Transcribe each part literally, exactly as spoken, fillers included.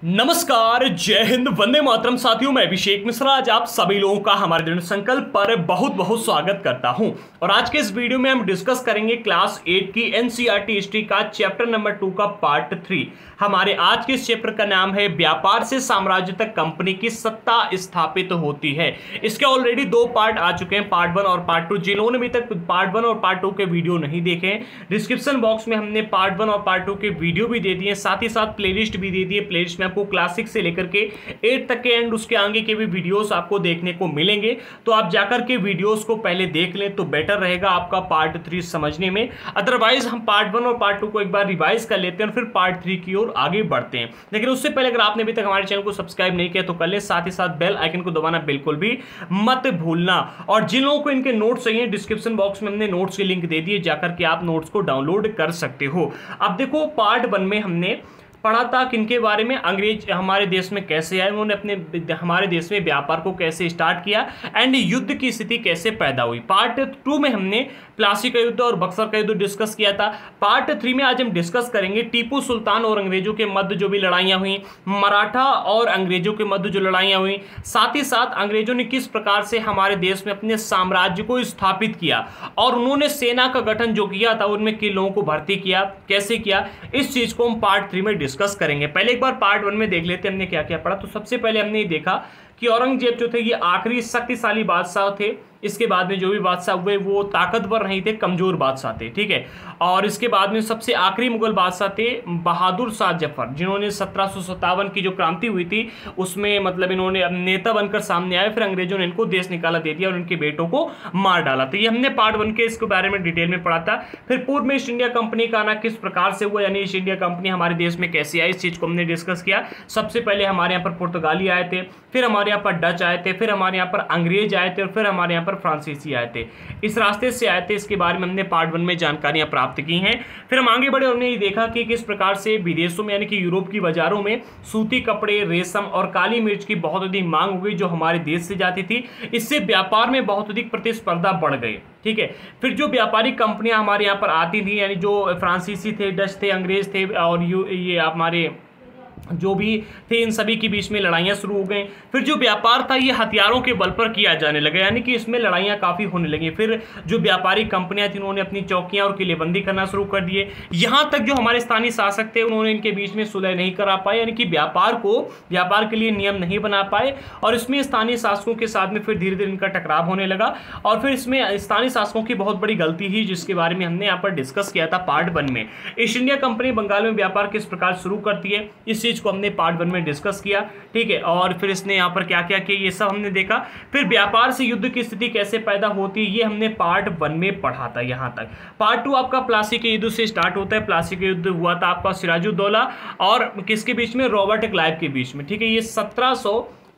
नमस्कार, जय हिंद, वंदे मातरम। साथियों, मैं अभिषेक मिश्रा आज आप सभी लोगों का हमारे दृढ़ संकल्प पर बहुत बहुत स्वागत करता हूं। और आज के इस वीडियो में हम डिस्कस करेंगे क्लास एट की एनसीईआरटी हिस्ट्री का चैप्टर नंबर टू का पार्ट थ्री। हमारे आज के इस चैप्टर का नाम है व्यापार से साम्राज्य तक कंपनी की सत्ता स्थापित होती है। इसके ऑलरेडी दो पार्ट आ चुके हैं, पार्ट वन और पार्ट टू। जिन्होंने अभी तक पार्ट वन और पार्ट टू के वीडियो नहीं देखे हैं, डिस्क्रिप्शन बॉक्स में हमने पार्ट वन और पार्ट टू के वीडियो भी दे दिए, साथ ही साथ प्लेलिस्ट भी दे दी है। प्लेलिस्ट में आपको क्लासिक से लेकर के एट तक के एंड उसके आगे के भी वीडियोस आपको देखने को मिलेंगे। तो आप जाकर के वीडियोस को पहले देख लें तो बेटर रहेगा आपका पार्ट थ्री समझने में। अदरवाइज हम पार्ट वन और पार्ट टू को एक बार रिवाइज कर लेते हैं और फिर पार्ट थ्री की ओर आगे बढ़ते हैं। लेकिन उससे पहले अगर आपने अभी तक हमारे चैनल को सब्सक्राइब नहीं किया तो कर ले, साथ ही साथ बेल आइकन को दबाना बिल्कुल भी मत भूलना। और जिन लोगों को इनके नोट्स चाहिए, डिस्क्रिप्शन बॉक्स में हमने नोट्स के लिंक दे दिए, जाकर के आप नोट्स को डाउनलोड कर सकते हो। अब देखो, पार्ट वन में हमने पढ़ा था किनके बारे में, अंग्रेज हमारे देश में कैसे आए, उन्होंने अपने हमारे देश में व्यापार को कैसे स्टार्ट किया एंड युद्ध की स्थिति कैसे पैदा हुई। पार्ट टू में हमने प्लासी का युद्ध और बक्सर का युद्ध डिस्कस किया था। पार्ट थ्री में आज हम डिस्कस करेंगे टीपू सुल्तान और अंग्रेजों के मध्य जो भी लड़ाइयाँ हुई, मराठा और अंग्रेजों के मध्य जो लड़ाइयाँ हुई, साथ ही साथ अंग्रेजों ने किस प्रकार से हमारे देश में अपने साम्राज्य को स्थापित किया और उन्होंने सेना का गठन जो किया था उनमें किन लोगों को भर्ती किया, कैसे किया, इस चीज को हम पार्ट थ्री में डिस्कस करेंगे। पहले एक बार पार्ट वन में देख लेते हैं हमने क्या क्या पढ़ा। तो सबसे पहले हमने ये देखा कि औरंगजेब जो थे ये आखिरी शक्तिशाली बादशाह थे। इसके बाद में जो भी बादशाह हुए वो ताकतवर नहीं थे, कमजोर बादशाह थे, ठीक है। और इसके बाद में सबसे आखिरी मुगल बादशाह थे बहादुर शाह जफर, जिन्होंने सत्रह सौ सत्तावन की जो क्रांति हुई थी उसमें मतलब इन्होंने नेता बनकर सामने आए, फिर अंग्रेजों ने इनको देश निकाला दे दिया और उनके बेटों को मार डाला। तो ये हमने पार्ट वन के इसके बारे में डिटेल में पढ़ा था। फिर पूर्व में ईस्ट इंडिया कंपनी का आना किस प्रकार से हुआ, यानी ईस्ट इंडिया कंपनी हमारे देश में कैसे आई, इस चीज को हमने डिस्कस किया। सबसे पहले हमारे यहाँ पर पुर्तगाली आए थे, फिर हमारे यहाँ पर डच आए थे, फिर हमारे यहाँ पर अंग्रेज आए थे और फिर हमारे यहाँ पर फ्रांसीसी आए थे। इस रास्ते से आए थे, इसके बारे में हमने पार्ट वन में जानकारियां प्राप्त की हैं। फिर हम आगे बढ़े, हमने ये देखा कि किस प्रकार से विदेशों में यानी कि यूरोप की बाजारों में सूती कपड़े, रेशम और काली मिर्च की बहुत अधिक मांग हुई जो हमारे देश से जाती थी। इससे व्यापार में बहुत अधिक प्रतिस्पर्धा बढ़ गई, ठीक है। फिर जो व्यापारिक कंपनियां हमारे यहाँ पर आती थी, यानी जो फ्रांसीसी थे, डच थे, अंग्रेज थे और ये हमारे जो भी थे, इन सभी के बीच में लड़ाइयाँ शुरू हो गई। फिर जो व्यापार था ये हथियारों के बल पर किया जाने लगा, यानी कि इसमें लड़ाइयाँ काफ़ी होने लगी। फिर जो व्यापारिक कंपनियां थी उन्होंने अपनी चौकियां और किलेबंदी करना शुरू कर दिए। यहाँ तक जो हमारे स्थानीय शासक थे उन्होंने इनके बीच में सुलह नहीं करा पाए, यानी कि व्यापार को व्यापार के लिए नियम नहीं बना पाए और इसमें स्थानीय शासकों के साथ में फिर धीरे धीरे इनका टकराव होने लगा। और फिर इसमें स्थानीय शासकों की बहुत बड़ी गलती थी जिसके बारे में हमने यहाँ पर डिस्कस किया था पार्ट वन में। ईस्ट इंडिया कंपनी बंगाल में व्यापार किस प्रकार शुरू करती है, इस चीज को हमने पार्ट वन में डिस्कस किया, ठीक है। और फिर इसने यहाँ पर क्या क्या किया ये सब हमने देखा। फिर व्यापार से युद्ध की स्थिति कैसे पैदा होती है ये हमने पार्ट वन में पढ़ा था यहाँ तक। पार्ट टू आपका प्लासी के युद्ध से स्टार्ट होता है। प्लासी के युद्ध हुआ था आपका सिराजुद्दौला और किसके बीच में, रॉबर्ट क्लाइव के बीच में, ठीक है। ये सत्रह सौ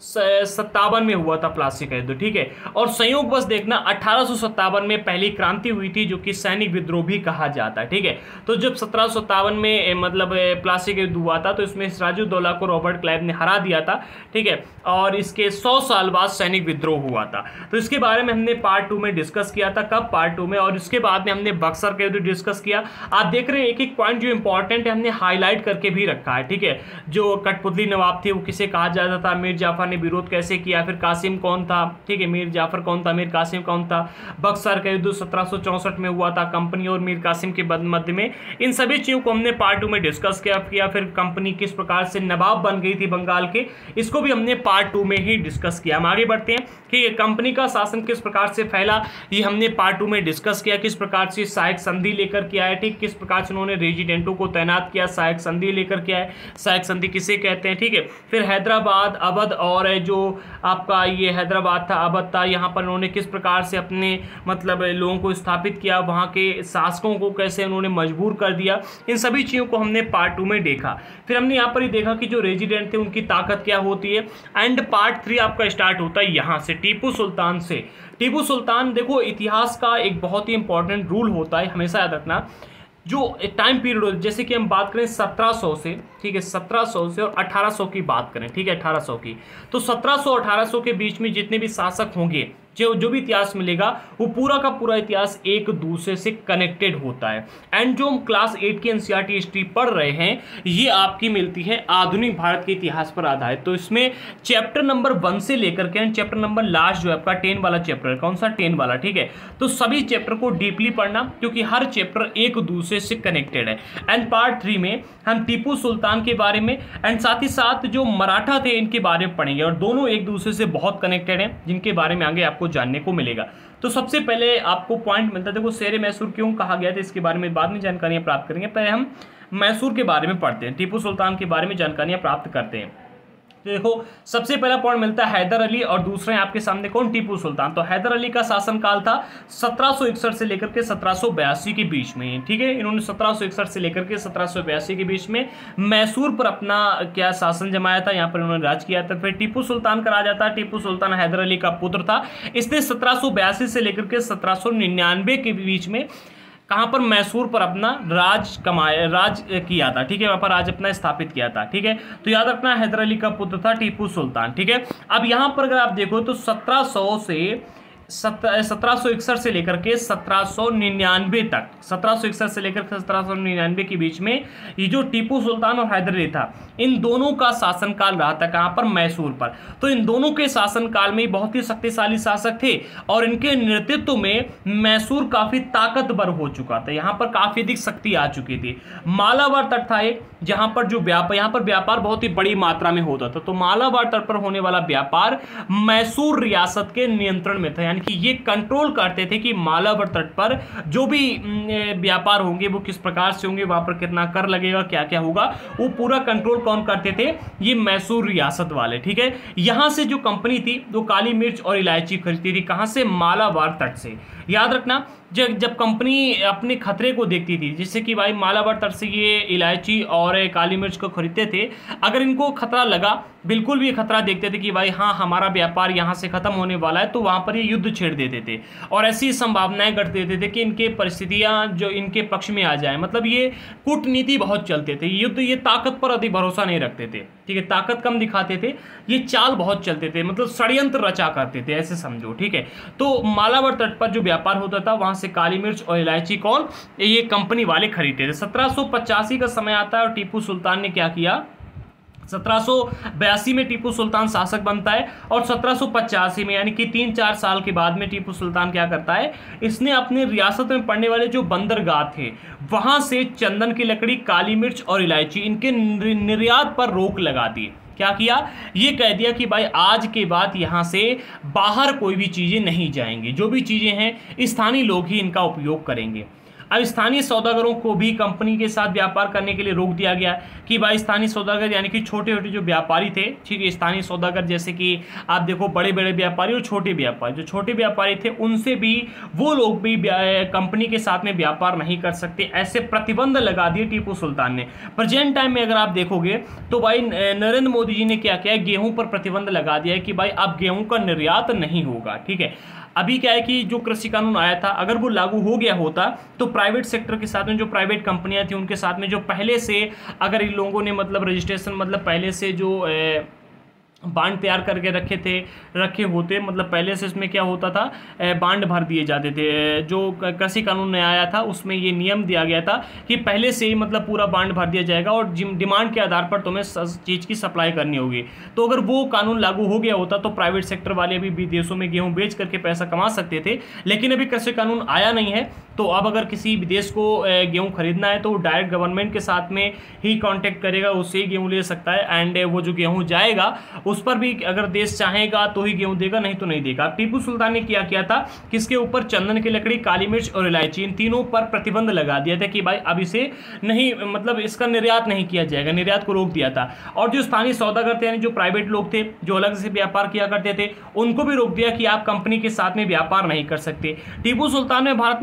सत्तावन में हुआ था प्लासी का युद्ध, ठीक है। और संयोग बस देखना अठारह सौ सत्तावन में पहली क्रांति हुई थी जो कि सैनिक विद्रोह भी कहा जाता है, ठीक है। तो जब सत्रह सौ सत्तावन में मतलब प्लासी का युद्ध हुआ था तो इसमें सिराजुद्दौला को रॉबर्ट क्लाइव ने हरा दिया था, ठीक है। और इसके सौ साल बाद सैनिक विद्रोह हुआ था। तो इसके बारे में हमने पार्ट टू में डिस्कस किया था। कब, पार्ट टू में। और इसके बाद में हमने बक्सर का युद्ध डिस्कस किया। आप देख रहे हैं एक एक पॉइंट जो इंपॉर्टेंट है हमने हाईलाइट करके भी रखा है, ठीक है। जो कठपुतली नवाब थे वो किसे कहा जाता था, मीर जाफर ने विरोध कैसे किया, फिर कासिम कौन था, ठीक है, मीर जाफर कौन था, मीर कासिम कौन था। बक्सर का युद्ध सत्रह सौ चौसठ में हुआ था कंपनी और मीर कासिम के मध्य में। इन सभी चीजों को हमने पार्ट टू में डिस्कस किया किया फिर कंपनी किस प्रकार से नवाब बन गई थी बंगाल के, इसको भी हमने पार्ट टू में ही डिस्कस किया। हम आगे बढ़ते हैं कि कंपनी का शासन किस प्रकार से फैला, ये हमने पार्ट टू में डिस्कस किया। किस प्रकार से सहायक संधि लेकर के आए, ठीक, किस प्रकार से उन्होंने रेजिडेंटों को तैनात किया, सहायक संधि लेकर के आए। सहायक संधि किसे कहते हैं, ठीक है। फिर हैदराबाद, अवध और जो आपका ये हैदराबाद था, अवध था, यहाँ पर उन्होंने किस प्रकार से अपने मतलब लोगों को स्थापित किया, वहाँ के शासकों को कैसे उन्होंने मजबूर कर दिया, इन सभी चीज़ों को हमने पार्ट टू में देखा। फिर हमने यहाँ पर ही देखा कि जो रेजिडेंट थे उनकी ताकत क्या होती है। एंड पार्ट थ्री आपका स्टार्ट होता है यहाँ से, टीपू सुल्तान से। टीपू सुल्तान, देखो इतिहास का एक बहुत ही इंपॉर्टेंट रूल होता है, हमेशा याद रखना। जो टाइम पीरियड, जैसे कि हम बात करें सत्रह सौ से, ठीक है, सत्रह सौ से और अठारह सौ की बात करें, ठीक है, अठारह सौ की, तो सत्रह सौ अठारह सौ के बीच में जितने भी शासक होंगे जो जो भी इतिहास मिलेगा वो पूरा का पूरा इतिहास एक दूसरे से कनेक्टेड होता है। एंड जो हम क्लास एट की एनसीईआरटी हिस्ट्री पढ़ रहे हैं ये आपकी मिलती है आधुनिक भारत के इतिहास पर आधारित। तो इसमें चैप्टर नंबर वन से लेकर के चैप्टर नंबर लास्ट जो है आपका टेन वाला चैप्टर है, कौन सा टेन वाला, ठीक है। तो सभी चैप्टर को डीपली पढ़ना क्योंकि हर चैप्टर एक दूसरे से कनेक्टेड है। एंड पार्ट थ्री में हम टीपू सुल्तान के बारे में एंड साथ ही साथ जो मराठा थे इनके बारे में पढ़ेंगे और दोनों एक दूसरे से बहुत कनेक्टेड हैं जिनके बारे में आगे आपको जानने को मिलेगा। तो सबसे पहले आपको पॉइंट मिलता है, देखो शेर मैसूर क्यों कहा गया था इसके बारे में बाद में जानकारियां प्राप्त करेंगे। पहले हम मैसूर के बारे में पढ़ते हैं, टीपू सुल्तान के बारे में जानकारियां प्राप्त करते हैं। देखो सबसे पहला पॉइंट मिलता है हैदर अली और दूसरा है आपके सामने कौन, टीपू सुल्तान। तो हैदर अली का शासनकाल था सत्रह सौ इकसठ से लेकर के सत्रह सौ बयासी के बीच में, ठीक है। इन्होंने सत्रह सौ इकसठ से लेकर के सत्रह सौ बयासी के बीच में मैसूर पर अपना क्या शासन जमाया था, यहाँ पर इन्होंने राज किया था। फिर टीपू सुल्तान का राजा था, टीपू सुल्तान हैदर अली का पुत्र था। इसने सत्रह सौ बयासी से लेकर के सत्रह सौ निन्यानवे के बीच में कहाँ पर, मैसूर पर अपना राज कमाया, राज किया था, ठीक है। वहाँ पर राज अपना स्थापित किया था, ठीक है। तो याद रखना हैदर अली का पुत्र था टीपू सुल्तान, ठीक है। अब यहाँ पर अगर आप देखो तो सत्रह सौ से सत्रह सौ इकसठ से लेकर के सत्रह सौ निन्यानवे तक, सत्रह सौ इकसठ से लेकर के सत्रह सौ निन्यानवे के बीच में ये जो टीपू सुल्तान और हैदर अली था इन दोनों का शासनकाल रहा था कहाँ पर, मैसूर पर। तो इन दोनों के शासनकाल में बहुत ही शक्तिशाली शासक थे और इनके नेतृत्व में मैसूर काफी ताकतवर हो चुका था, यहाँ पर काफी अधिक शक्ति आ चुकी थी। मालाबार तट था एक जहाँ पर जो व्यापार, यहाँ पर व्यापार बहुत ही बड़ी मात्रा में होता था। तो मालाबार तट पर होने वाला व्यापार मैसूर रियासत के नियंत्रण में था, कि ये कंट्रोल करते थे कि मालाबार तट पर जो भी व्यापार होंगे वो किस प्रकार से होंगे, वहां पर कितना कर लगेगा, क्या क्या होगा, वो पूरा कंट्रोल कौन करते थे, ये मैसूर रियासत वाले, ठीक है। यहां से जो कंपनी थी वो काली मिर्च और इलायची खरीदती थी, कहां से, मालाबार तट से। याद रखना जब जब कंपनी अपने खतरे को देखती थी, जैसे कि भाई मालाबार तट से ये इलायची और काली मिर्च को खरीदते थे, अगर इनको खतरा लगा, बिल्कुल भी खतरा देखते थे कि भाई हाँ हमारा व्यापार यहाँ से खत्म होने वाला है, तो वहाँ पर ये युद्ध छेड़ देते थे और ऐसी संभावनाएं घट देते थे कि इनके परिस्थितियाँ जो इनके पक्ष में आ जाए। मतलब ये कूटनीति बहुत चलते थे, युद्ध ये ताकत पर अधिक भरोसा नहीं रखते थे, ठीक है, ताकत कम दिखाते थे, ये चाल बहुत चलते थे, मतलब षड्यंत्र रचा करते थे, ऐसे समझो, ठीक है। तो मालाबार तट पर जो व्यापार होता था वहां से काली मिर्च और इलायची कौन, ये कंपनी वाले खरीदते थे। सत्रह सौ पचासी का समय आता है और टीपू सुल्तान ने क्या किया, सत्रह सौ बयासी में टीपू सुल्तान शासक बनता है और सत्रह सौ पचासी में यानी कि तीन चार साल के बाद में टीपू सुल्तान क्या करता है, इसने अपने रियासत में पड़ने वाले जो बंदरगाह थे वहां से चंदन की लकड़ी, काली मिर्च और इलायची इनके निर्यात पर रोक लगा दी। क्या किया, ये कह दिया कि भाई आज के बाद यहाँ से बाहर कोई भी चीज़ें नहीं जाएंगी, जो भी चीज़ें हैं स्थानीय लोग ही इनका उपयोग करेंगे। अब स्थानीय सौदागरों को भी कंपनी के साथ व्यापार करने के लिए रोक दिया गया कि भाई स्थानीय सौदागर यानी कि छोटे छोटे जो व्यापारी थे, ठीक है, स्थानीय सौदागर जैसे कि आप देखो बड़े बड़े व्यापारी और छोटे व्यापारी, जो छोटे व्यापारी थे उनसे भी वो लोग भी कंपनी के साथ में व्यापार नहीं कर सकते, ऐसे प्रतिबंध लगा दिए टीपू सुल्तान ने। प्रेजेंट टाइम में अगर आप देखोगे तो भाई नरेंद्र मोदी जी ने क्या किया, गेहूं पर प्रतिबंध लगा दिया है कि भाई अब गेहूं का निर्यात नहीं होगा, ठीक है। अभी क्या है कि जो कृषि कानून आया था अगर वो लागू हो गया होता तो प्राइवेट सेक्टर के साथ में जो प्राइवेट कंपनियां थी उनके साथ में जो पहले से अगर इन लोगों ने मतलब रजिस्ट्रेशन मतलब पहले से जो ए, बांड तैयार करके रखे थे रखे होते मतलब पहले से इसमें क्या होता था, बांड भर दिए जाते थे। जो कृषि कानून में आया था उसमें ये नियम दिया गया था कि पहले से ही मतलब पूरा बांड भर दिया जाएगा और डिमांड के आधार पर तुम्हें चीज़ की सप्लाई करनी होगी। तो अगर वो कानून लागू हो गया होता तो प्राइवेट सेक्टर वाले भी विदेशों में गेहूँ बेच करके पैसा कमा सकते थे, लेकिन अभी कृषि कानून आया नहीं है। तो अब अगर किसी विदेश को गेहूँ खरीदना है तो वो डायरेक्ट गवर्नमेंट के साथ में ही कांटेक्ट करेगा, उससे ही गेहूँ ले सकता है। एंड वो जो गेहूँ जाएगा उस पर भी अगर देश चाहेगा तो ही गेहूँ देगा, नहीं तो नहीं देगा। टीपू सुल्तान ने क्या किया था, किसके ऊपर, चंदन की लकड़ी, काली मिर्च और इलायची, इन तीनों पर प्रतिबंध लगा दिया था कि भाई अब इसे नहीं मतलब इसका निर्यात नहीं किया जाएगा, निर्यात को रोक दिया था। और जो स्थानीय सौदागर थे यानी जो प्राइवेट लोग थे जो अलग से व्यापार किया करते थे उनको भी रोक दिया कि आप कंपनी के साथ में व्यापार नहीं कर सकते। टीपू सुल्तान ने भारत में रहने वाले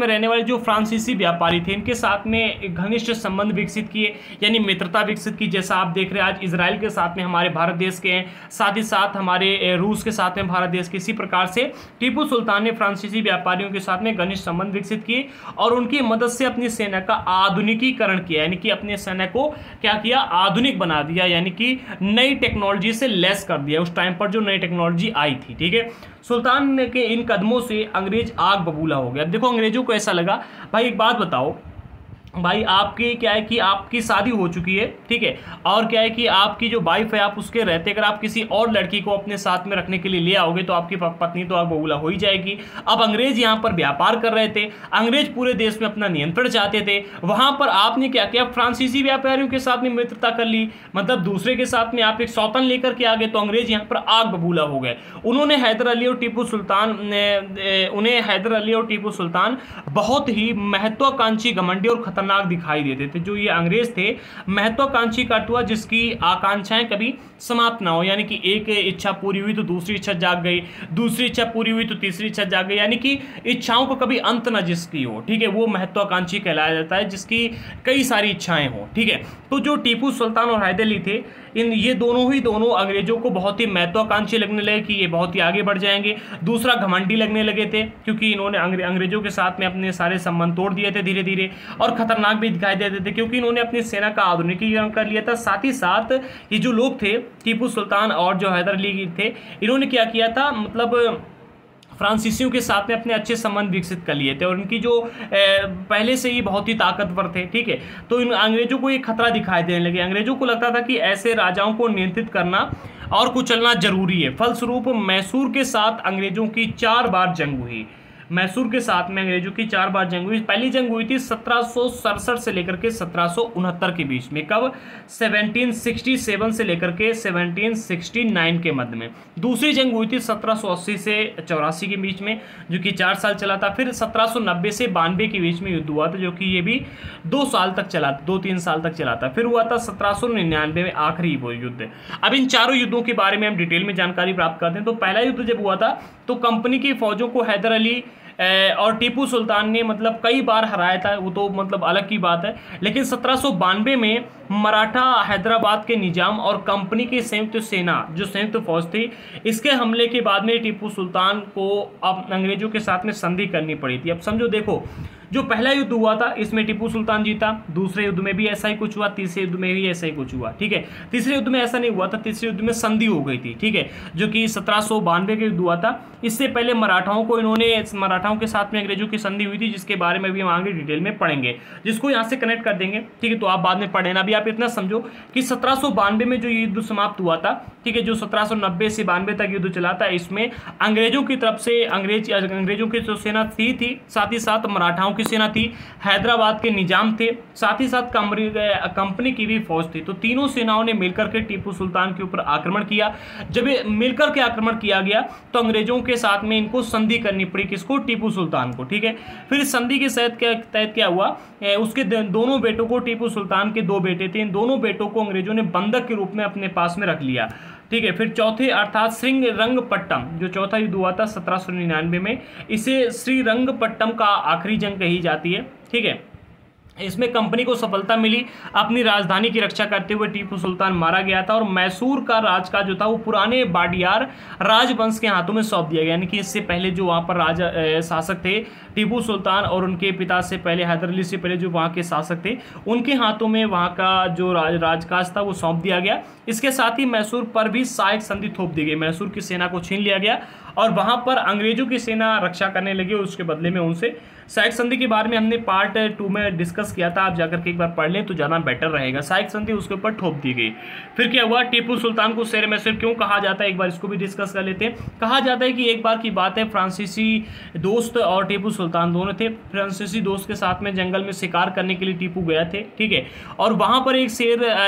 हमारे जो फ्रांसीसी व्यापारी थे इनके साथ में घनिष्ठ संबंध विकसित किए, यानी मित्रता विकसित की। जैसा आप देख रहे हैं आज इजराइल के साथ में हमारे भारत देश के हैं, साथ ही साथ हमारे रूस के साथ में भारत देश के। इसी प्रकार से टीपू सुल्तान ने फ्रांसीसी व्यापारियों के साथ में घनिष्ठ संबंध विकसित किए और उनकी मदद से अपनी सेना का आधुनिकीकरण किया, यानी कि अपने सेना को क्या किया, आधुनिक बना दिया, यानी कि नई टेक्नोलॉजी से लेस कर दिया उस टाइम पर जो नई टेक्नोलॉजी आई थी। ठीक है, सुल्तान के इन कदमों से अंग्रेज आग बबूला हो गया। अब देखो अंग्रेजों को ऐसा लगा, भाई एक बात बताओ भाई, आपकी क्या है कि आपकी शादी हो चुकी है, ठीक है, और क्या है कि आपकी जो वाइफ है आप उसके रहते अगर आप किसी और लड़की को अपने साथ में रखने के लिए ले आओगे तो आपकी पत्नी तो आग बबूला हो ही जाएगी। अब अंग्रेज यहाँ पर व्यापार कर रहे थे, अंग्रेज पूरे देश में अपना नियंत्रण चाहते थे। वहां पर आपने क्या किया, फ्रांसीसी व्यापारियों के साथ में मित्रता कर ली, मतलब दूसरे के साथ में आप एक सौतन लेकर के आ गए, तो अंग्रेज यहाँ पर आग बबूला हो गए। उन्होंने हैदर अली और टीपू सुल्तान उन्हें हैदर अली और टीपू सुल्तान बहुत ही महत्वाकांक्षी, घमंडी और खतरनाक दिखाई देते थे। जो ये अंग्रेज थे महत्वाकांक्षी कटुआ, जिसकी आकांक्षाएं कभी समाप्त ना हो, यानी कि एक इच्छा पूरी हुई तो दूसरी इच्छा जाग गई, दूसरी इच्छा पूरी हुई तो तीसरी इच्छा जाग गई, यानी कि इच्छाओं को कभी अंत ना जिसकी हो, ठीक है, वो महत्वाकांक्षी कहलाया जाता है, जिसकी कई सारी इच्छाएं हो। ठीक है, तो जो टीपू सुल्तान और हैदर अली थे, इन ये दोनों ही दोनों अंग्रेजों को बहुत ही महत्वाकांक्षी लगने लगे कि ये बहुत ही आगे बढ़ जाएंगे। दूसरा घमंडी लगने लगे थे, क्योंकि इन्होंने अंग्रेजों के साथ में अपने सारे संबंध तोड़ दिए थे धीरे धीरे, और खतरनाक भी दिखाई देते थे क्योंकि इन्होंने अपनी सेना का आधुनिकीकरण कर लिया था। साथ ही साथ ये जो लोग थे टीपू सुल्तान और जो हैदर अली थे, इन्होंने क्या किया था, मतलब फ्रांसीसियों के साथ में अपने अच्छे संबंध विकसित कर लिए थे और इनकी जो पहले से ही बहुत ही ताकतवर थे। ठीक है, तो इन अंग्रेजों को एक खतरा दिखाई देने लगे। अंग्रेजों को लगता था कि ऐसे राजाओं को नियंत्रित करना और कुचलना जरूरी है। फलस्वरूप मैसूर के साथ अंग्रेजों की चार बार जंग हुई। मैसूर के साथ में अंग्रेजों की चार बार जंग हुई। पहली जंग हुई थी सत्रह सौ सड़सठ से लेकर के सत्रह सौ उनहत्तर के बीच में। कब? सत्रह सौ सरसठ से लेकर के सत्रह सौ उनहत्तर के मध्य में। दूसरी जंग हुई थी सत्रह सौ अस्सी से चौरासी के बीच में, जो कि चार साल चला था। फिर सत्रह सौ नब्बे से बानवे के बीच में युद्ध हुआ था, जो कि ये भी दो साल तक चला, दो तीन साल तक चला था। फिर हुआ था सत्रह सौ निन्यानवे में आखिरी वो युद्ध। अब इन चारों युद्धों के बारे में हम डिटेल में जानकारी प्राप्त करते हैं। तो पहला युद्ध जब हुआ था तो कंपनी की फौजों को हैदर अली और टीपू सुल्तान ने मतलब कई बार हराया था, वो तो मतलब अलग की बात है। लेकिन सत्रह सौ बानवे में मराठा हैदराबाद के निजाम और कंपनी की संयुक्त सेना, जो संयुक्त फौज थी, इसके हमले के बाद में टीपू सुल्तान को अब अंग्रेजों के साथ में संधि करनी पड़ी थी। अब समझो, देखो जो पहला युद्ध हुआ था इसमें टीपू सुल्तान जीता, दूसरे युद्ध में भी ऐसा ही कुछ हुआ, तीसरे युद्ध में भी ऐसा ही कुछ हुआ। ठीक है, तीसरे युद्ध में ऐसा नहीं हुआ था, तीसरे युद्ध में संधि हो गई थी। ठीक है, जो कि सत्रह सौ बानवे के युद्ध हुआ था। इससे पहले मराठाओं को इन्होंने मराठाओं के साथ में अंग्रेजों की संधि हुई थी, जिसके बारे में भी हम आगे डिटेल में पढ़ेंगे, जिसको यहाँ से कनेक्ट कर देंगे। ठीक है, तो आप बाद में पढ़े ना, अभी आप इतना समझो कि सत्रह सौ बानवे में जो युद्ध समाप्त हुआ था, ठीक है, जो सत्रह सौ नब्बे से बानवे तक युद्ध चला था, इसमें अंग्रेजों की तरफ से अंग्रेज अंग्रेजों की जो सेना थी थी साथ ही साथ मराठाओं की सेना थी, हैदराबाद के निजाम थे, साथ ही साथ कंपनी की भी फौज थी। तो तीनों सेनाओं ने मिलकर के टीपू सुल्तान के ऊपर आक्रमण किया। जब ये मिलकर के आक्रमण किया गया तो अंग्रेजों के साथ में इनको संधि करनी पड़ी, किसको? टीपू सुल्तान को। ठीक है, फिर संधि के तहत क्या तहत क्या हुआ, उसके दोनों बेटों को, टीपू सुल्तान के दो बेटे थे, इन दोनों बेटों को अंग्रेजों ने बंधक के रूप में अपने पास में रख लिया। ठीक है, फिर चौथे अर्थात श्रीरंगपट्टम, जो चौथा युद्ध हुआ था सत्रह सौ निन्यानवे में, इसे श्रीरंगपट्टम का आखिरी जंग कही जाती है। ठीक है, इसमें कंपनी को सफलता मिली। अपनी राजधानी की रक्षा करते हुए टीपू सुल्तान मारा गया था और मैसूर का राजकाज जो था वो पुराने बाडियार राजवंश के हाथों में सौंप दिया गया। यानी कि इससे पहले जो वहाँ पर राजा शासक थे टीपू सुल्तान और उनके पिता से पहले हैदर अली से पहले जो वहाँ के शासक थे, उनके हाथों में वहाँ का जो राज राजकाज था वो सौंप दिया गया। इसके साथ ही मैसूर पर भी सहायक संधि थोप दी गई। मैसूर की सेना को छीन लिया गया और वहाँ पर अंग्रेजों की सेना रक्षा करने लगी और उसके बदले में उनसे सहायक संधि के बारे में हमने पार्ट टू में डिस्कस किया था। आप जाकर के एक बार पढ़ लें तो ज़्यादा बेटर रहेगा। सहायक संधि उसके ऊपर ठोप दी गई। फिर क्या हुआ, टीपू सुल्तान को शेर मैसूर क्यों कहा जाता है, एक बार इसको भी डिस्कस कर लेते हैं। कहा जाता है कि एक बार की बात है, फ्रांसीसी दोस्त और टीपू सुल्तान दोनों थे। फ्रांसीसी दोस्त के साथ में जंगल में शिकार करने के लिए टीपू गया थे। ठीक है, और वहाँ पर एक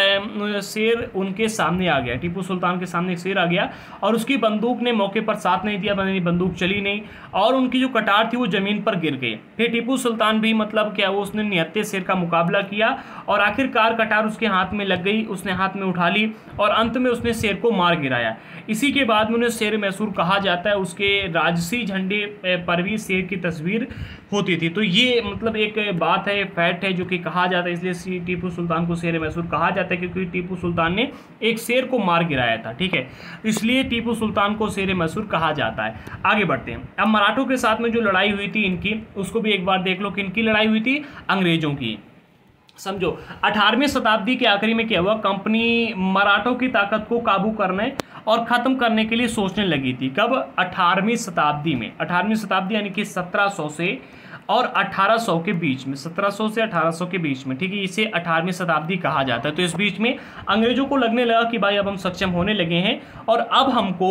शेर शेर उनके सामने आ गया, टीपू सुल्तान के सामने एक शेर आ गया और उसकी बंदूक ने मौके पर साथ नहीं नहीं दिया, बंदूक चली नहीं और उनकी जो कटार थी वो जमीन पर गिर गई। फिर टीपू सुल्तान भी मतलब क्या वो उसने निहत्थे शेर का मुकाबला किया और आखिरकार कटार उसके हाथ में लग गई, उसने हाथ में उठा ली और अंत में उसने शेर को मार गिराया। इसी के बाद में उन्हें शेर मैसूर कहा जाता है। उसके राजसी झंडे पर भी शेर की तस्वीर होती थी। तो ये मतलब एक बात है, फैक्ट है जो कि कहा जाता है, इसलिए टीपू सुल्तान को शेर मैसूर कहा जाता है क्योंकि टीपू सुल्तान ने एक शेर को मार गिराया था। ठीक है, इसलिए टीपू सुल्तान को शेर मैसूर कहा जाता है। आगे बढ़ते हैं। अब मराठों के साथ में जो लड़ाई हुई थी इनकी, उसको भी एक बार देख लो। किनकी लड़ाई हुई थी? अंग्रेजों की। समझो, अठारहवीं शताब्दी के आखिरी में क्या हुआ, कंपनी मराठों की ताकत को काबू करने और खत्म करने के लिए सोचने लगी थी। कब? अठारहवीं शताब्दी में। अठारहवीं शताब्दी यानी कि सत्रह सौ से और अठारह सौ के बीच में, सत्रह सौ से अठारह सौ के बीच में। ठीक है, इसे अठारहवीं शताब्दी कहा जाता है। तो इस बीच में अंग्रेजों को लगने लगा कि भाई अब हम सक्षम होने लगे हैं और अब हमको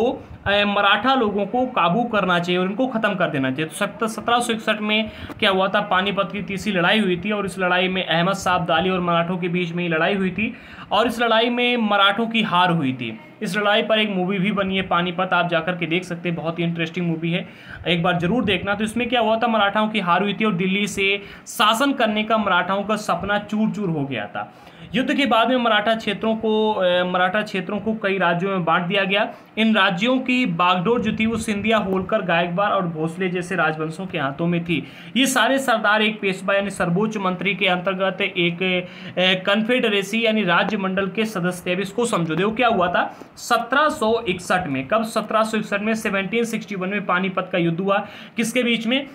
मराठा लोगों को काबू करना चाहिए और इनको खत्म कर देना चाहिए। तो सत्रह सौ इकसठ में क्या हुआ था, पानीपत की तीसरी लड़ाई हुई थी और इस लड़ाई में अहमद शाह अब्दाली और मराठों के बीच में लड़ाई हुई थी और इस लड़ाई में मराठों की हार हुई थी। इस लड़ाई पर एक मूवी भी बनी है पानीपत, आप जाकर के देख सकते हैं, बहुत ही इंटरेस्टिंग मूवी है, एक बार जरूर देखना। तो इसमें क्या हुआ था, मराठाओं की हार हुई थी और दिल्ली से शासन करने का मराठाओं का सपना चूर चूर हो गया था। युद्ध के बाद में मराठा क्षेत्रों को मराठा क्षेत्रों को कई राज्यों में बांट दिया गया। इन राज्यों की बागडोर जो थी वो सिंधिया, होलकर, गायकवाड़ और भोसले जैसे राजवंशों के हाथों में थी। ये सारे सरदार एक पेशवा यानी सर्वोच्च मंत्री के अंतर्गत एक कन्फेडरेसी यानी राज्य मंडल के सदस्य थे। अब इसको समझो, देखो क्या हुआ था सत्रह सौ इकसठ में। कब? सत्रह सौ इकसठ में, सत्रह सौ इकसठ में पानीपत का युद्ध हुआ। किसके बीच में?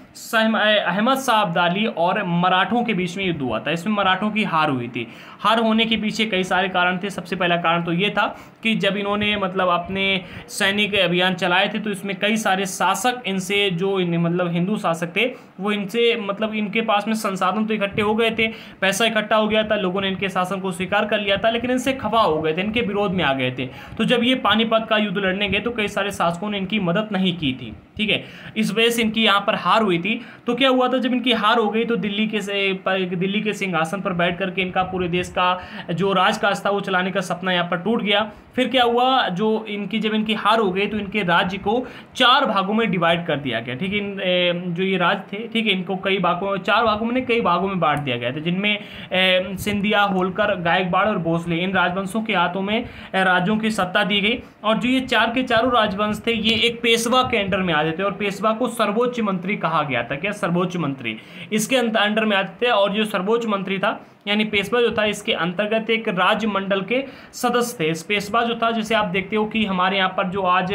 अहमद शाह अब्दाली और मराठों के बीच में युद्ध हुआ था। इसमें मराठों की हार हुई थी। हार होने के पीछे कई सारे कारण थे। सबसे पहला कारण तो ये था कि जब इन्होंने मतलब अपने सैनिक अभियान चलाए थे तो इसमें कई सारे शासक इनसे, जो इन मतलब हिंदू शासक थे, वो इनसे मतलब इनके पास में संसाधन तो इकट्ठे हो गए थे, पैसा इकट्ठा हो गया था, लोगों ने इनके शासन को स्वीकार कर लिया था, लेकिन इनसे खफा हो गए थे, इनके विरोध में आ गए थे। तो जब ये पानीपत का युद्ध लड़ने गए तो कई सारे शासकों ने इनकी मदद नहीं की थी। ठीक है, इस वजह से इनकी यहाँ पर हार हुई थी। तो क्या हुआ था, जब इनकी हार हो गई तो दिल्ली के दिल्ली के सिंहासन पर बैठ करके इनका पूरे देश का जो राजकाज था वो चलाने का सपना यहाँ पर टूट गया। फिर क्या हुआ, जो इनकी जब इनकी हार हो गई तो इनके राज्य को चार भागों में डिवाइड कर दिया गया। ठीक है, जो ये राज्य थे, ठीक है, इनको कई भागों चार भागों में कई भागों में बांट दिया गया था, जिनमें सिंधिया, होलकर, गायकवाड़ और भोसले इन राजवंशों के हाथों में राज्यों की सत्ता दी गई। और जो ये चार के चारों राजवंश थे ये एक पेशवा के अंडर में आते थे और पेशवा को सर्वोच्च मंत्री कहा गया था। क्या? सर्वोच्च मंत्री इसके अंडर में आते थे। और जो सर्वोच्च मंत्री था यानी पेशवा जो था, इसके अंतर्गत एक राज्य मंडल के सदस्य थे। इस पेशवा जो था, जैसे आप देखते हो कि हमारे यहाँ पर जो आज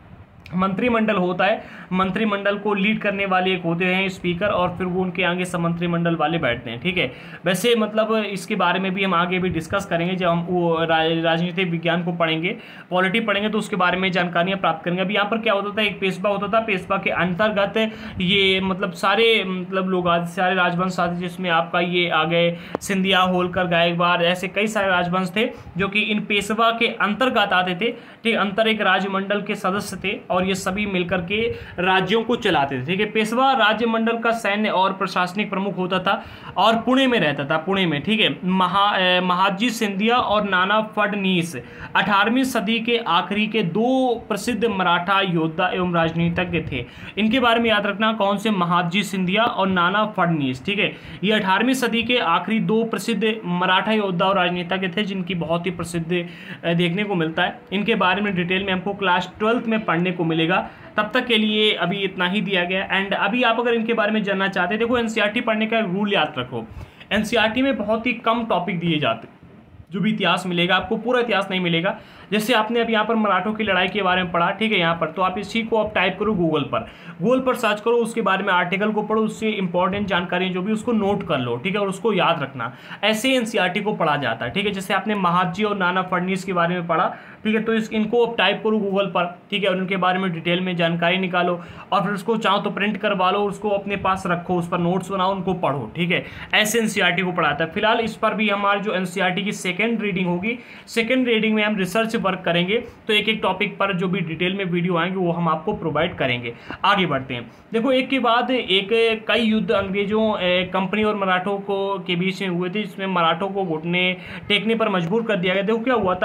मंत्रिमंडल होता है, मंत्रिमंडल को लीड करने वाले एक होते हैं स्पीकर और फिर वो उनके आगे सब मंत्रिमंडल वाले बैठते हैं। ठीक है, वैसे मतलब इसके बारे में भी हम आगे भी डिस्कस करेंगे जब हम वो राजनीतिक विज्ञान को पढ़ेंगे, पॉलिटी पढ़ेंगे तो उसके बारे में जानकारियां प्राप्त करेंगे। अभी यहाँ पर क्या होता था, एक पेशवा होता था, पेशवा के अंतर्गत ये मतलब सारे मतलब लोग आज सारे राजवंश आते, जिसमें आपका ये आ गए सिंधिया, होलकर, गायकवाड़, ऐसे कई सारे राजवंश थे जो कि इन पेशवा के अंतर्गत आते थे। ठीक, अंतर एक राज्यमंडल के सदस्य थे और ये सभी मिलकर के राज्यों को चलाते थे। ठीक है, पेशवा राज्य मंडल का सैन्य और प्रशासनिक प्रमुख होता था और पुणे में रहता था, पुणे में। ठीक है, महा महादजी सिंधिया और नाना फडनीस अठारहवीं सदी के आखिरी के दो प्रसिद्ध मराठा योद्धा एवं राजनीतिज्ञ थे। इनके बारे में याद रखना, कौन से? महादजी सिंधिया और नाना फडनीस। ठीक है, ये अठारहवीं सदी के आखिरी दो प्रसिद्ध मराठा योद्धा और राजनीतिज्ञ थे जिनकी बहुत ही प्रसिद्ध देखने को मिलता है। इनके बारे में डिटेल में हमको क्लास ट्वेल्थ में पढ़ने को मिलेगा। तब तक के लिए अभी इतना ही दिया गया। एंड अभी आप अगर इनके बारे में जानना चाहते हैं, देखो एनसीईआरटी पढ़ने का रूल याद रखो, एनसीईआरटी में बहुत ही कम टॉपिक दिए जाते, जो भी इतिहास मिलेगा आपको पूरा इतिहास नहीं मिलेगा। जैसे आपने अभी यहाँ पर मराठों की लड़ाई के बारे में पढ़ा, ठीक है, यहाँ पर तो आप इसी को आप टाइप करो गूगल पर, गूगल पर सर्च करो, उसके बारे में आर्टिकल को पढ़ो, उससे इंपॉर्टेंट जानकारी जो भी उसको नोट कर लो। ठीक है, और उसको याद रखना। ऐसे एनसीईआरटी को पढ़ा जाता है। ठीक है, जैसे आपने महादजी और नाना फडनीस के बारे में पढ़ा, ठीक है, तो इस इनको आप टाइप करो गूगल पर। ठीक है, और उनके बारे में डिटेल में जानकारी निकालो और फिर उसको चाहो तो प्रिंट करवा लो, उसको अपने पास रखो, उस पर नोट्स बनाओ, उनको पढ़ो। ठीक है, ऐसे एनसीईआरटी को पढ़ाता है। फिलहाल इस पर भी हमारी जो एनसीईआरटी की सेकेंड रीडिंग होगी, सेकेंड रीडिंग में हम रिसर्च वर्क करेंगे, तो एक एक टॉपिक पर जो भी डिटेल में वीडियो आएंगे वो हम आपको प्रोवाइड करेंगे। आगे बढ़ते हैं। देखो एक के बाद एक कई युद्ध अंग्रेजों कंपनी और मराठों को के बीच में हुए थे, जिसमें मराठों को घुटने टेकने पर मजबूर कर दिया गया। देखो क्या हुआ था,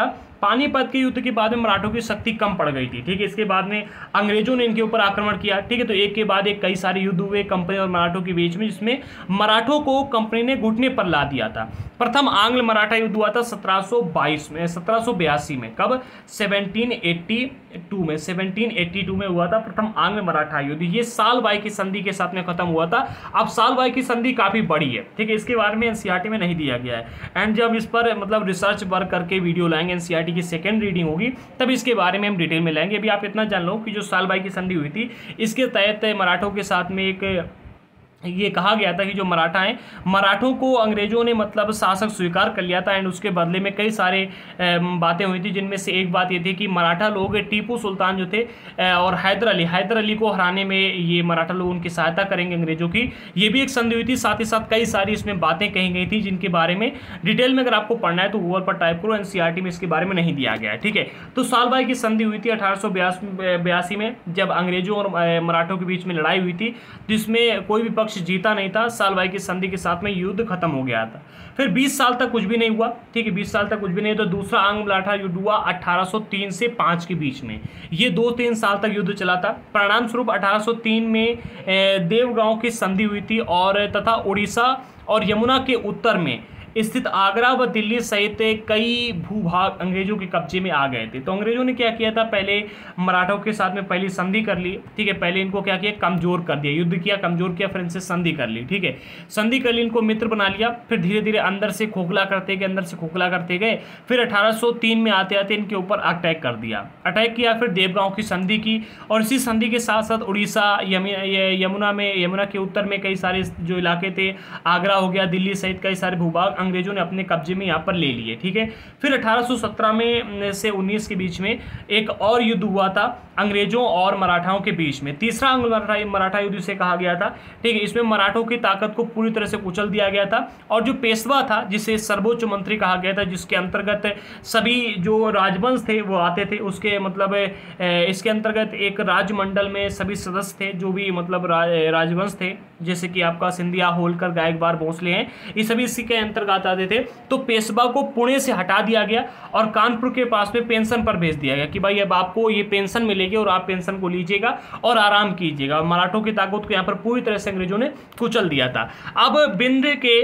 पानीपत के युद्ध के बाद में मराठों की शक्ति कम पड़ गई थी, ठीक है। इसके बाद में अंग्रेजों ने इनके ऊपर आक्रमण किया, ठीक है। तो एक के बाद एक कई सारे युद्ध हुए कंपनी और मराठों के बीच में, जिसमें मराठों को कंपनी ने घुटने पर ला दिया था। प्रथम आंग्ल मराठा युद्ध हुआ था सत्रह सौ बाईस में सत्रह सौ बयासी में। कब? सत्रह सौ बयासी में सत्रह सौ बयासी में हुआ था प्रथम आंग्ल मराठा युद्ध। ये साल बाई की संधि के साथ में खत्म हुआ था। अब साल बाई की संधि काफी बड़ी है, ठीक है। इसके बारे में एनसीईआरटी में नहीं दिया गया है, एंड जब इस पर मतलब रिसर्च वर्क करके वीडियो लाएंगे, एनसीईआरटी की सेकंड रीडिंग होगी, तब इसके बारे में हम डिटेल में लाएंगे। अभी आप इतना जान लो कि जो साल बाई की संधि हुई थी, इसके तहत मराठों के साथ में एक ये कहा गया था कि जो मराठा हैं, मराठों को अंग्रेजों ने मतलब शासक स्वीकार कर लिया था, एंड उसके बदले में कई सारे बातें हुई थी, जिनमें से एक बात ये थी कि मराठा लोग टीपू सुल्तान जो थे और हैदर अली हैदर अली को हराने में ये मराठा लोग उनकी सहायता करेंगे अंग्रेजों की। ये भी एक संधि हुई थी। साथ ही साथ कई सारी इसमें बातें कही गई थी, जिनके बारे में डिटेल में अगर आपको पढ़ना है तो गूगल पर टाइप करो, एनसीईआरटी में इसके बारे में नहीं दिया गया है, ठीक है। तो साल बाई की संधि हुई थी अठारह सौ बयासी में, जब अंग्रेजों और मराठों के बीच में लड़ाई हुई थी, जिसमें कोई भी पक्ष जीता नहीं था। साल बाई की संधि के साथ में युद्ध खत्म हो गया था। फिर बीस साल तक कुछ भी नहीं हुआ, ठीक है। बीस साल तक कुछ भी नहीं, तो दूसरा आंग्ल मराठा युद्ध हुआ अठारह सौ तीन से पाँच के बीच में। ये दो तीन साल तक युद्ध चला था। परिणाम स्वरूप अठारह सौ तीन में देवगांव की संधि हुई थी, और तथा उड़ीसा और यमुना के उत्तर में स्थित आगरा व दिल्ली सहित कई भूभाग अंग्रेजों के कब्जे में आ गए थे। तो अंग्रेजों ने क्या किया था, पहले मराठों के साथ में पहली संधि कर ली, ठीक है। पहले इनको क्या किया, कमजोर कर दिया, युद्ध किया, कमजोर किया, फिर इनसे संधि कर ली, ठीक है। संधि कर ली, इनको मित्र बना लिया। फिर धीरे धीरे अंदर से खोखला करते गए अंदर से खोखला करते गए फिर अठारह सौ तीन में आते आते इनके ऊपर अटैक कर दिया अटैक किया फिर देवगांव की संधि की, और इसी संधि के साथ साथ उड़ीसा, यमुना में यमुना के उत्तर में कई सारे जो इलाके थे, आगरा हो गया, दिल्ली सहित कई सारे भूभाग अंग्रेजों ने अपने कब्जे में यहाँ पर ले लिए, ठीक है। फिर अठारह सौ सत्रह में से उन्नीस के बीच में एक और युद्ध हुआ था अंग्रेजों और मराठाओं के बीच में। तीसरा आंग्ल मराठा मराठा युद्ध इसे कहा गया था, ठीक है। इसमें मराठों की ताकत को पूरी तरह से कुचल दिया गया था, और जो पेशवा था, जिसे सर्वोच्च मंत्री कहा गया था, जिसके अंतर्गत सभी जो राजवंश थे वो आते थे, उसके मतलब इसके अंतर्गत एक राजमंडल में सभी सदस्य थे जो भी मतलब राजवंश थे, जैसे कि आपका सिंधिया, होलकर, गायकवाड़, भोसले हैं, ये सभी इसी के अंतर्गत आते थे। तो पेशवा को पुणे से हटा दिया गया और कानपुर के पास में पेंशन पर भेज दिया गया कि भाई अब आपको ये पेंशन मिलेगी और आप पेंशन को लीजिएगा और आराम कीजिएगा। मराठों की ताकत को यहाँ पर पूरी तरह से अंग्रेजों ने कुचल दिया था। अब बिंद के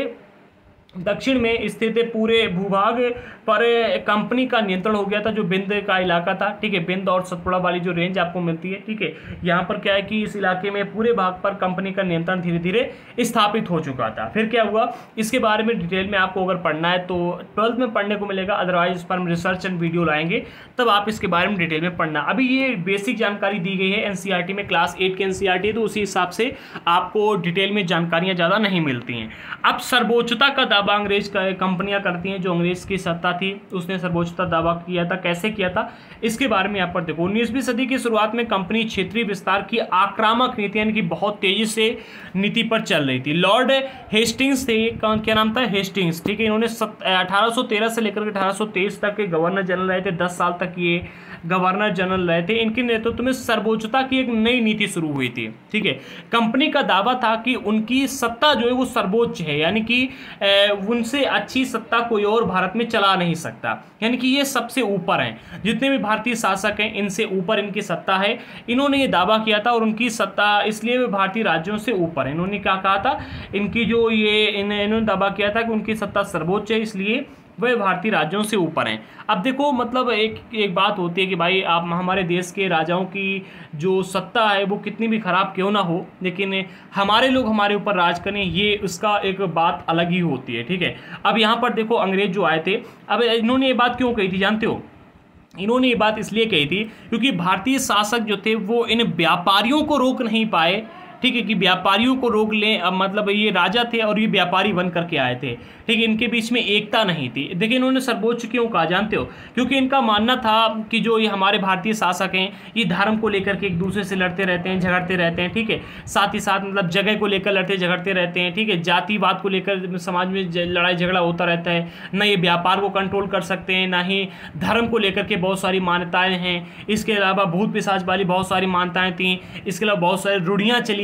दक्षिण में स्थित पूरे भूभाग पर कंपनी का नियंत्रण हो गया था, जो बिंद का इलाका था, ठीक है। बिंद और सतपुड़ा वाली जो रेंज आपको मिलती है, ठीक है। यहाँ पर क्या है कि इस इलाके में पूरे भाग पर कंपनी का नियंत्रण धीरे धीरे स्थापित हो चुका था। फिर क्या हुआ, इसके बारे में डिटेल में आपको अगर पढ़ना है तो ट्वेल्थ में पढ़ने को मिलेगा, अदरवाइज इस पर हम रिसर्च एंड वीडियो लाएंगे, तब आप इसके बारे में डिटेल में पढ़ना। अभी ये बेसिक जानकारी दी गई है एनसीईआरटी में, क्लास एट के एनसीईआरटी, तो उसी हिसाब से आपको डिटेल में जानकारियाँ ज़्यादा नहीं मिलती हैं। अब सर्वोच्चता का दावा अंग्रेज कंपनियां करती हैं, जो अंग्रेज की सत्ता थी उसने सर्वोच्चता दावा किया था। कैसे किया था इसके बारे में यहाँ पर देखो। उन्नीसवीं सदी की शुरुआत में कंपनी क्षेत्रीय विस्तार की आक्रामक नीति यानी कि बहुत तेजी से नीति पर चल रही थी। लॉर्ड हेस्टिंग्स थे, क्या नाम था, हेस्टिंग्स, ठीक है। इन्होंने अठारह सौ तेरह से लेकर अठारह सौ तेईस तक के गवर्नर जनरल रहे थे, दस साल तक ये गवर्नर जनरल रहे थे। इनके नेतृत्व में सर्वोच्चता की एक नई नीति शुरू हुई थी, ठीक है। कंपनी का दावा था कि उनकी सत्ता जो है वो सर्वोच्च है, यानी कि उनसे अच्छी सत्ता कोई और भारत में चला नहीं सकता, यानी कि ये सबसे ऊपर हैं, जितने भी भारतीय शासक हैं इनसे ऊपर इनकी सत्ता है। इन्होंने ये दावा किया था, और उनकी सत्ता इसलिए वे भारतीय राज्यों से ऊपर है। इन्होंने क्या कहा था, इनकी जो ये इन्होंने दावा किया था कि उनकी सत्ता सर्वोच्च है, इसलिए वह भारतीय राज्यों से ऊपर हैं। अब देखो मतलब एक एक बात होती है कि भाई आप हमारे देश के राजाओं की जो सत्ता है वो कितनी भी खराब क्यों ना हो, लेकिन हमारे लोग हमारे ऊपर राज करें, ये उसका एक बात अलग ही होती है, ठीक है। अब यहाँ पर देखो अंग्रेज जो आए थे, अब इन्होंने ये बात क्यों कही थी जानते हो? इन्होंने ये बात इसलिए कही थी क्योंकि भारतीय शासक जो थे वो इन व्यापारियों को रोक नहीं पाए, ठीक है, कि व्यापारियों को रोक लें। अब मतलब ये राजा थे और ये व्यापारी बन करके आए थे, ठीक है। इनके बीच में एकता नहीं थी। देखिए इन्होंने सर्वोच्च क्यों कहा जानते हो? क्योंकि इनका मानना था कि जो ये हमारे भारतीय शासक हैं ये धर्म को लेकर के एक दूसरे से लड़ते रहते हैं, झगड़ते रहते हैं, ठीक है। साथ ही साथ मतलब जगह को लेकर लड़ते झगड़ते रहते हैं, ठीक है। जातिवाद को लेकर समाज में लड़ाई झगड़ा होता रहता है। न ये व्यापार को कंट्रोल कर सकते हैं, ना ही धर्म को लेकर के बहुत सारी मान्यताएँ हैं। इसके अलावा भूत पिशाच वाली बहुत सारी मान्यताएँ थी। इसके अलावा बहुत सारी रूढ़ियाँ चली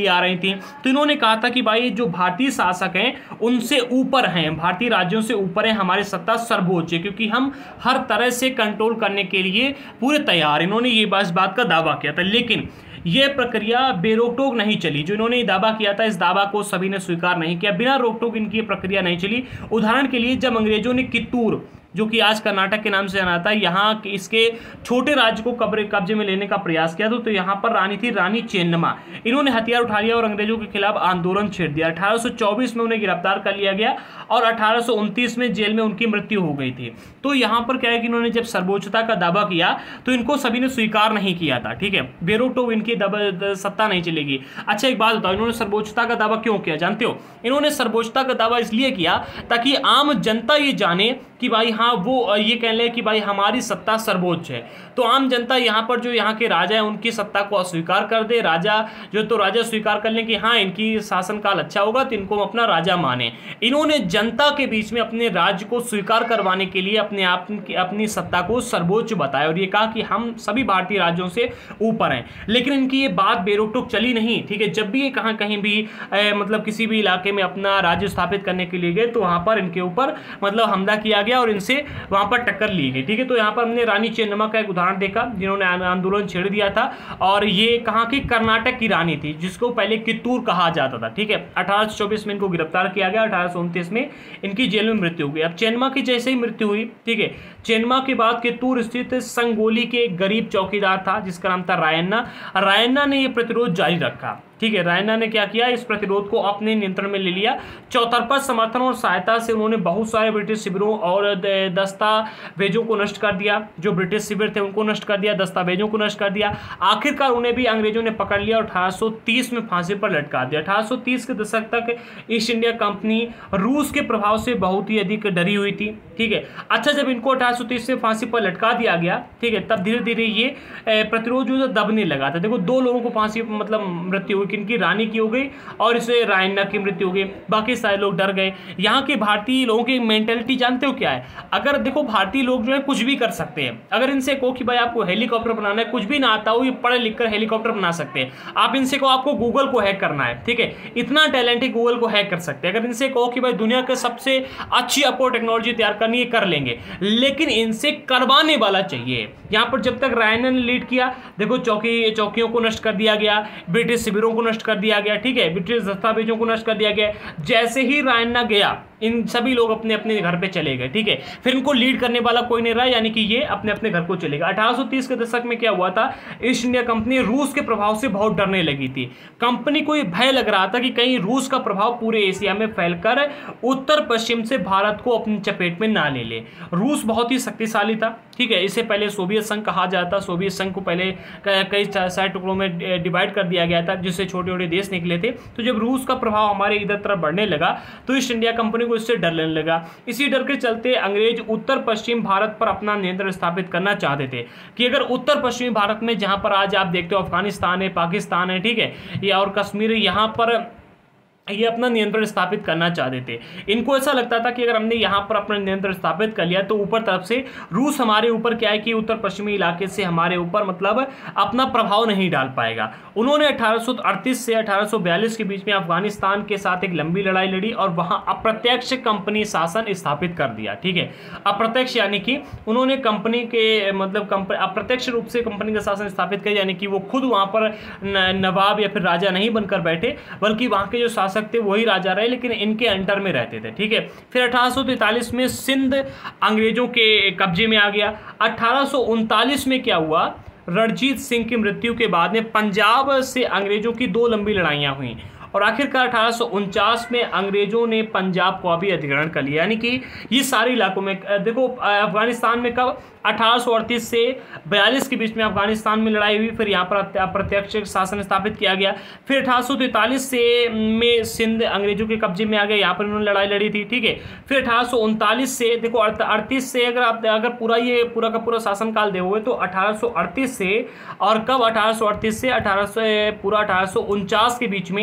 चली आ रही थी। तो इन्होंने कहा था कि भाई जो भारतीय शासक हैं उनसे ऊपर हैं, भारतीय राज्यों से ऊपर है, हमारी सत्ता सर्वोच्च है, क्योंकि हम हर तरह से कंट्रोल करने के लिए पूरे तैयार। इन्होंने ये इस बात का दावा किया था, लेकिन यह प्रक्रिया बेरोक टोक नहीं चली। जो इन्होंने दावा किया था, इस दावा को सभी ने स्वीकार नहीं किया। बिना रोक टोक इनकी प्रक्रिया नहीं चली। उदाहरण के लिए, जब अंग्रेजों ने कित्तूर, जो कि आज कर्नाटक के नाम से जाना था, यहाँ इसके छोटे राज्य को कब्जे कब्जे में लेने का प्रयास किया था। तो यहाँ पर रानी थी रानी चेन्नम्मा। इन्होंने हथियार उठा लिया और अंग्रेजों के खिलाफ आंदोलन छेड़ दिया। अठारह सौ चौबीस में उन्हें गिरफ्तार कर लिया गया और अठारह सौ उनतीस में जेल में उनकी मृत्यु हो गई थी। तो यहाँ पर क्या है कि इन्होंने जब सर्वोच्चता का दावा किया तो इनको सभी ने स्वीकार नहीं किया था। ठीक है, बेरोक टोक इनकी सत्ता नहीं चलेगी। अच्छा, एक बात बताओ, इन्होंने सर्वोच्चता का दावा क्यों किया जानते हो? इन्होंने सर्वोच्चता का दावा इसलिए किया ताकि आम जनता ये जाने कि भाई हाँ, वो ये कह ले कि भाई हमारी सत्ता सर्वोच्च है। तो आम जनता यहाँ पर जो यहाँ के राजा है उनकी सत्ता को अस्वीकार कर दे। राजा जो तो राजा स्वीकार कर लें कि हाँ, इनकी शासनकाल अच्छा होगा, तो इनको अपना राजा माने। इन्होंने जनता के बीच में अपने राज्य को स्वीकार करवाने के लिए अपने आप अपनी सत्ता को सर्वोच्च बताया और ये कहा कि हम सभी भारतीय राज्यों से ऊपर हैं। लेकिन इनकी ये बात बेरोक टोक चली नहीं। ठीक है, जब भी ये कहाँ कहीं भी ए, मतलब किसी भी इलाके में अपना राज्य स्थापित करने के लिए गए तो वहाँ पर इनके ऊपर मतलब हमला किया गया और इनसे वहाँ पर टक्कर ली गई। ठीक है, तो यहाँ पर हमने रानी चेन्नम्मा का एक उदाहरण देखा जिन्होंने आंदोलन छेड़ दिया था और ये कहाँ की कर्नाटक की रानी थी जिसको पहले कित्तूर कहा जाता था। ठीक है, अठारह सौ चौबीस में इनको गिरफ्तार किया गया, अठारह सौ उनतीस में इनकी जेल में मृत्यु हो गई। अब चेन्नम्मा की जैसे ही मृत्यु हुई, ठीक है, चेन्नम्मा के बाद कित्तूर स्थित संगोली के एक गरीब चौकीदार था जिसका नाम था रायन्ना। रायन्ना ने यह प्रतिरोध जारी रखा। ठीक है, रायन्ना ने क्या किया, इस प्रतिरोध को अपने नियंत्रण में ले लिया। चौतरफा समर्थन और सहायता से उन्होंने बहुत सारे ब्रिटिश शिविरों और दस्तावेजों को नष्ट कर दिया। जो ब्रिटिश शिविर थे उनको नष्ट कर दिया, दस्तावेजों को नष्ट कर दिया। आखिरकार उन्हें भी अंग्रेजों ने पकड़ लिया और अठारह सौ तीस में फांसी पर लटका दिया। अठारह सौ तीस के दशक तक ईस्ट इंडिया कंपनी रूस के प्रभाव से बहुत ही अधिक डरी हुई थी। ठीक है, अच्छा, जब इनको अठारह सौ तीस में फांसी पर लटका दिया गया, ठीक है, तब धीरे धीरे ये प्रतिरोध जो दबने लगा था। देखो, दो लोगों को फांसी मतलब मृत्यु हुई, किनकी, रानी की हो गई और इसे रायन्ना की मृत्यु हो गई। बाकी सारे लोग डर गए। यहाँ के भारतीय लोगों की मेंटेलिटी जानते हो क्या है? अगर देखो, भारतीय लोग जो है कुछ भी कर सकते हैं। अगर इनसे कहो कि भाई आपको हेलीकॉप्टर बनाना है, कुछ भी ना आता हो, ये पढ़े लिख कर हेलीकॉप्टर बना सकते हैं। आप इनसे कहो आपको गूगल को हैक करना है, ठीक है, इतना टैलेंट है, गूगल को हैक कर सकते हैं। अगर इनसे कहो कि भाई दुनिया के सबसे अच्छी आपको टेक्नोलॉजी तैयार करनी है, कर लेंगे। लेकिन इनसे करवाने वाला चाहिए। यहाँ पर जब तक रायन्ना ने लीड किया, देखो चौकी चौकियों को नष्ट कर दिया गया, ब्रिटिश शिविरों को नष्ट कर दिया गया। ठीक है, ब्रिटिश दस्तावेजों को नष्ट कर दिया गया। जैसे ही रायन्ना गया, इन सभी लोग अपने अपने घर पे चले गए। ठीक है, फिर इनको लीड करने वाला कोई नहीं रहा, यानी कि ये अपने अपने घर को चले गए। अठारह सौ तीस के दशक में क्या हुआ था, ईस्ट इंडिया कंपनी रूस के प्रभाव से बहुत डरने लगी थी। कंपनी को ये भय लग रहा था कि कहीं रूस का प्रभाव पूरे एशिया में फैलकर उत्तर पश्चिम से भारत को अपनी चपेट में ना ले ले। रूस बहुत ही शक्तिशाली था। ठीक है, इसे पहले सोवियत संघ कहा जाता। सोवियत संघ को पहले कई सारे टुकड़ों में डिवाइड कर दिया गया था, जिससे छोटे छोटे देश निकले थे। तो जब रूस का प्रभाव हमारे इधर तरफ बढ़ने लगा तो ईस्ट इंडिया कंपनी को इससे डर लेने लगा। इसी डर के चलते अंग्रेज उत्तर पश्चिम भारत पर अपना नियंत्रण स्थापित करना चाहते थे कि अगर उत्तर पश्चिमी भारत में, जहां पर आज आप देखते हो अफगानिस्तान है, पाकिस्तान है, ठीक है, या और कश्मीर, यहाँ पर ये अपना नियंत्रण स्थापित करना चाहते थे। इनको ऐसा लगता था कि अगर हमने यहाँ पर अपना नियंत्रण स्थापित कर लिया तो ऊपर तरफ से रूस हमारे ऊपर क्या है कि उत्तर पश्चिमी इलाके से हमारे ऊपर मतलब अपना प्रभाव नहीं डाल पाएगा। उन्होंने अठारह सौ अड़तीस से अठारह सौ बयालीस के बीच में अफगानिस्तान के साथ एक लंबी लड़ाई लड़ी और वहाँ अप्रत्यक्ष कंपनी शासन स्थापित कर दिया। ठीक है, अप्रत्यक्ष यानी कि उन्होंने कंपनी के मतलब अप्रत्यक्ष रूप से कंपनी का शासन स्थापित किया, यानी कि वो खुद वहाँ पर नवाब या फिर राजा नहीं बनकर बैठे, बल्कि वहाँ के जो शासक थे वही राजा रहे, लेकिन इनके अंडर में रहते थे। ठीक है, फिर अठारह सौ तैंतालीस में सिंध अंग्रेजों के कब्जे में आ गया। अठारह सौ उनतालीस में क्या हुआ, रणजीत सिंह की मृत्यु के बाद में पंजाब से अंग्रेजों की दो लंबी लड़ाइयां हुई और आखिरकार अठारह सौ उनचास में अंग्रेजों ने पंजाब को भी अधिग्रहण कर लिया। यानी कि ये सारे इलाकों में देखो, अफगानिस्तान में कब अठारह सौ अड़तीस से बयालीस के बीच में अफगानिस्तान में लड़ाई हुई, फिर यहाँ पर अप्रत्यक्ष शासन स्थापित किया गया। फिर अठारह सौ तैंतालीस से में सिंध अंग्रेजों के कब्जे में आ गया, यहाँ पर उन्होंने लड़ाई लड़ी थी। ठीक है, फिर अठारह सौ उनतालीस से देखो अड़तीस से अगर आप अगर पूरा ये पूरा का पूरा शासनकाल देखोगे तो अठारह सौ अड़तीस से और कब अठारह सौ अड़तीस से अठारह सौ पूरा अठारह सौ उनचास के बीच में इन्होंने क्या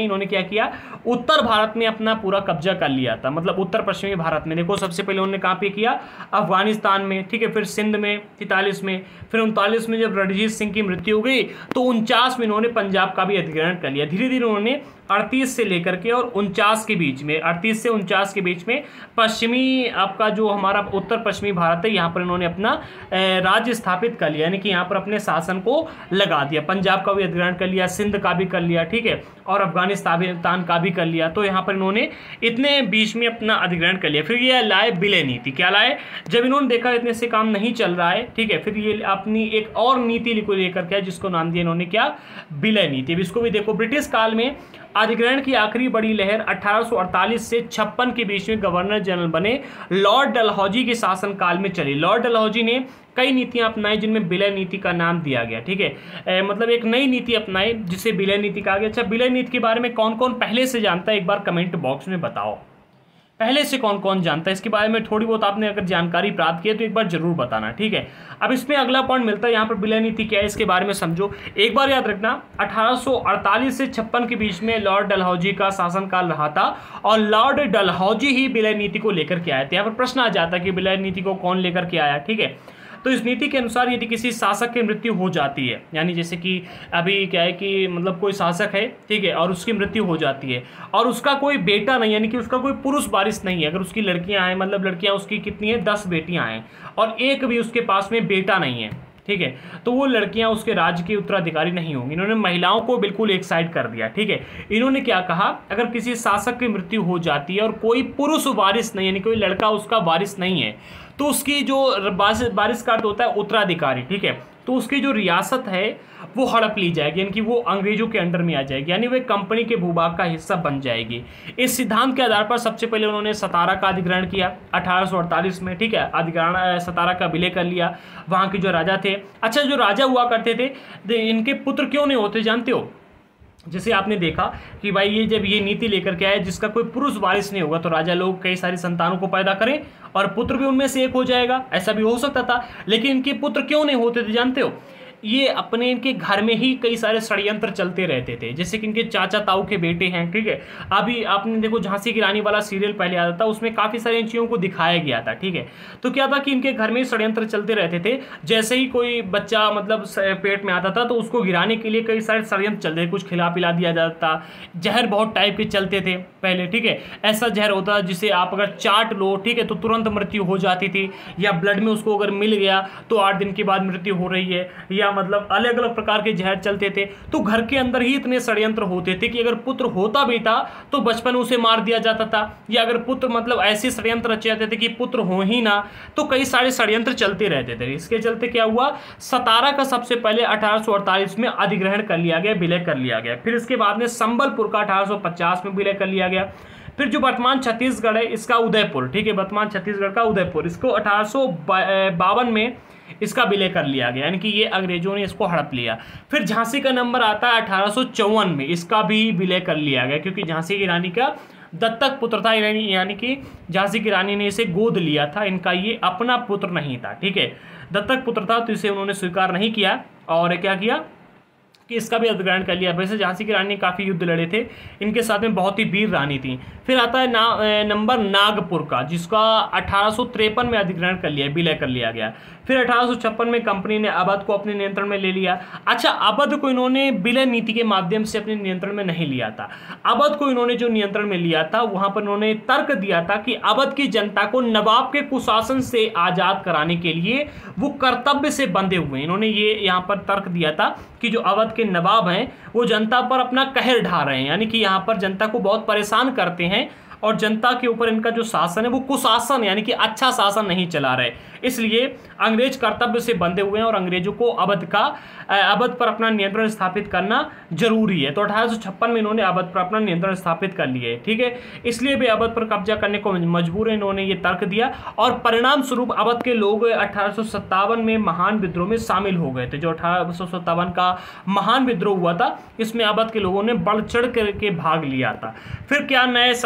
किया, उत्तर भारत में अपना पूरा कब्जा कर लिया था, मतलब उत्तर पश्चिमी भारत में। देखो सबसे पहले उन्होंने कहाँ पे किया, अफगानिस्तान में, ठीक है, फिर सिंध में तैंतालीस में, फिर उनतालीस में जब रणजीत सिंह की मृत्यु हो गई तो उनचास में इन्होंने पंजाब का भी अधिग्रहण कर लिया। धीरे धीरे उन्होंने अड़तीस से लेकर के और उनचास के बीच में, अड़तीस से उनचास के बीच में पश्चिमी आपका जो हमारा उत्तर पश्चिमी भारत है यहाँ पर इन्होंने अपना राज्य स्थापित कर लिया, यानी कि यहाँ पर अपने शासन को लगा दिया। पंजाब का भी अधिग्रहण कर लिया, सिंध का भी कर लिया, ठीक है, और अफगानिस्तान का भी कर लिया। तो यहाँ पर इन्होंने इतने बीच में अपना अधिग्रहण कर लिया। फिर ये लाए विलय नीति। क्या लाए, जब इन्होंने देखा इतने से काम नहीं चल रहा है, ठीक है, फिर ये अपनी एक और नीति को लेकर के जिसको नाम दिया इन्होंने क्या, विलय नीति। इसको भी देखो, ब्रिटिश काल में अधिग्रहण की आखिरी बड़ी लहर अठारह सौ अड़तालीस से छप्पन के बीच में गवर्नर जनरल बने लॉर्ड डलहौजी के शासन काल में चली। लॉर्ड डलहौजी ने कई नीतियां अपनाई जिनमें विलय नीति का नाम दिया गया, ठीक है, मतलब एक नई नीति अपनाई जिसे विलय नीति कहा गया। अच्छा, विलय नीति के बारे में कौन कौन पहले से जानता है, एक बार कमेंट बॉक्स में बताओ, पहले से कौन कौन जानता है इसके बारे में। थोड़ी बहुत आपने अगर जानकारी प्राप्त की है तो एक बार जरूर बताना, ठीक है। अब इसमें अगला पॉइंट मिलता है, यहाँ पर विलय नीति क्या है इसके बारे में समझो। एक बार याद रखना, अठारह सौ अड़तालीस से छप्पन के बीच में लॉर्ड डलहौजी का शासनकाल रहा था और लॉर्ड डलहौजी ही विलय नीति को लेकर के आए थे। यहाँ पर प्रश्न आ जाता है कि विलय नीति को कौन लेकर के आया, ठीक है। तो इस नीति के अनुसार यदि किसी शासक की मृत्यु हो जाती है, यानी जैसे कि अभी क्या है कि मतलब कोई शासक है, ठीक है, और उसकी मृत्यु हो जाती है और उसका कोई बेटा नहीं, यानी कि उसका कोई पुरुष वारिस नहीं है, अगर उसकी लड़कियां हैं, मतलब लड़कियां उसकी कितनी हैं, दस बेटियां हैं और एक भी उसके पास में बेटा नहीं है, ठीक है, तो वो लड़कियां उसके राज्य की उत्तराधिकारी नहीं होंगी। इन्होंने महिलाओं को बिल्कुल एक साइड कर दिया, ठीक है। इन्होंने क्या कहा, अगर किसी शासक की मृत्यु हो जाती है और कोई पुरुष वारिस नहीं, यानी कोई लड़का उसका वारिस नहीं है, तो उसकी जो वारिस का अर्थ होता है उत्तराधिकारी, ठीक है, तो उसकी जो रियासत है वो हड़प ली जाएगी, यानी कि वो अंग्रेजों के अंडर में आ जाएगी, यानी वह कंपनी के भूभाग का हिस्सा बन जाएगी। इस सिद्धांत के आधार पर सबसे पहले उन्होंने सतारा का अधिग्रहण किया अठारह सौ अड़तालीस में, ठीक है, अधिग्रहण सतारा का विलय कर लिया। वहाँ के जो राजा थे, अच्छा जो राजा हुआ करते थे इनके पुत्र क्यों नहीं होते जानते हो, जैसे आपने देखा कि भाई ये जब ये नीति लेकर के आए जिसका कोई पुरुष वारिस नहीं होगा तो राजा लोग कई सारी संतानों को पैदा करें और पुत्र भी उनमें से एक हो जाएगा, ऐसा भी हो सकता था। लेकिन इनके पुत्र क्यों नहीं होते थे जानते हो, ये अपने इनके घर में ही कई सारे षड्यंत्र चलते रहते थे, जैसे कि इनके चाचा ताऊ के बेटे हैं, ठीक है। अभी आपने देखो झांसी की रानी वाला सीरियल पहले आता था, उसमें काफ़ी सारी इन चीज़ों को दिखाया गया था, ठीक है। तो क्या था कि इनके घर में षड्यंत्र चलते रहते थे, जैसे ही कोई बच्चा मतलब पेट में आता था तो उसको गिराने के लिए कई सारे षड्यंत्र चलते थे, कुछ खिला पिला दिया जाता, जहर बहुत टाइप के चलते थे पहले, ठीक है। ऐसा जहर होता जिसे आप अगर चाट लो, ठीक है, तो तुरंत मृत्यु हो जाती थी, या ब्लड में उसको अगर मिल गया तो आठ दिन के बाद मृत्यु हो रही है, या मतलब अलग अलग प्रकार के जहर चलते थे। तो घर के अंदर ही इतने षड्यंत्र होते थे कि अगर पुत्र होता भी था तो बचपन उसे मार दिया जाता था, या अगर पुत्र मतलब ऐसे षड्यंत्र रचे जाते थे कि पुत्र हो ही ना, तो कई सारे षड्यंत्र चलते रहते थे। इसके चलते क्या हुआ, सतारा का सबसे पहले अठारह सौ अड़तालीस में अधिग्रहण कर लिया गया, विलय कर लिया गया। फिर इसके बाद में संबलपुर का अठारह सौ पचास में विलय कर लिया गया। फिर जो वर्तमान छत्तीसगढ़ है इसका उदयपुर, ठीक है, वर्तमान छत्तीसगढ़ का उदयपुर, इसको अठारह सौ बावन में इसका विलय कर लिया गया, यानी कि ये अंग्रेजों ने इसको हड़प लिया। फिर झांसी का नंबर आता है अठारह सौ चौवन में, इसका भी विलय कर लिया गया, क्योंकि झांसी की रानी का दत्तक पुत्र था, यानी कि झांसी की रानी ने इसे गोद लिया था, इनका ये अपना पुत्र नहीं था, ठीक है, दत्तक पुत्र था, तो इसे उन्होंने स्वीकार नहीं किया और क्या किया कि इसका भी अधिग्रहण कर लिया। वैसे झांसी की रानी ने काफ़ी युद्ध लड़े थे, इनके साथ में बहुत ही वीर रानी थी। फिर आता है ना नंबर नागपुर का, जिसका अठारह सौ तिरपन में अधिग्रहण कर लिया, विलय कर लिया गया। फिर अठारह सौ छप्पन में कंपनी ने अवध को अपने नियंत्रण में ले लिया। अच्छा, अवध को इन्होंने विलय नीति के माध्यम से अपने नियंत्रण में नहीं लिया था। अवध को इन्होंने जो नियंत्रण में लिया था वहां पर इन्होंने तर्क दिया था कि अवध की जनता को नवाब के कुशासन से आजाद कराने के लिए वो कर्तव्य से बंधे हुए। इन्होंने ये यहाँ पर तर्क दिया था कि जो अवध के नवाब हैं वो जनता पर अपना कहर ढा रहे हैं, यानी कि यहाँ पर जनता को बहुत परेशान करते हैं और जनता के ऊपर इनका जो शासन है वो कुशासन यानी कि अच्छा शासन नहीं चला रहे, इसलिए अंग्रेज कर्तव्य से बंधे हुए हैं और अंग्रेजों को अवध का अवध पर अपना नियंत्रण स्थापित करना जरूरी है। तो अठारह सौ छप्पन में इन्होंने अवध पर अपना नियंत्रण स्थापित कर लिए, ठीक है, इसलिए वे अवध पर कब्जा करने को मजबूर है। इन्होंने ये तर्क दिया और परिणाम स्वरूप अवध के लोग अठारह सौ सत्तावन में महान विद्रोह में शामिल हो गए थे। जो अठारह सौ सत्तावन का महान विद्रोह हुआ था इसमें अवध के लोगों ने बढ़ चढ़ करके भाग लिया था। फिर क्या नए साल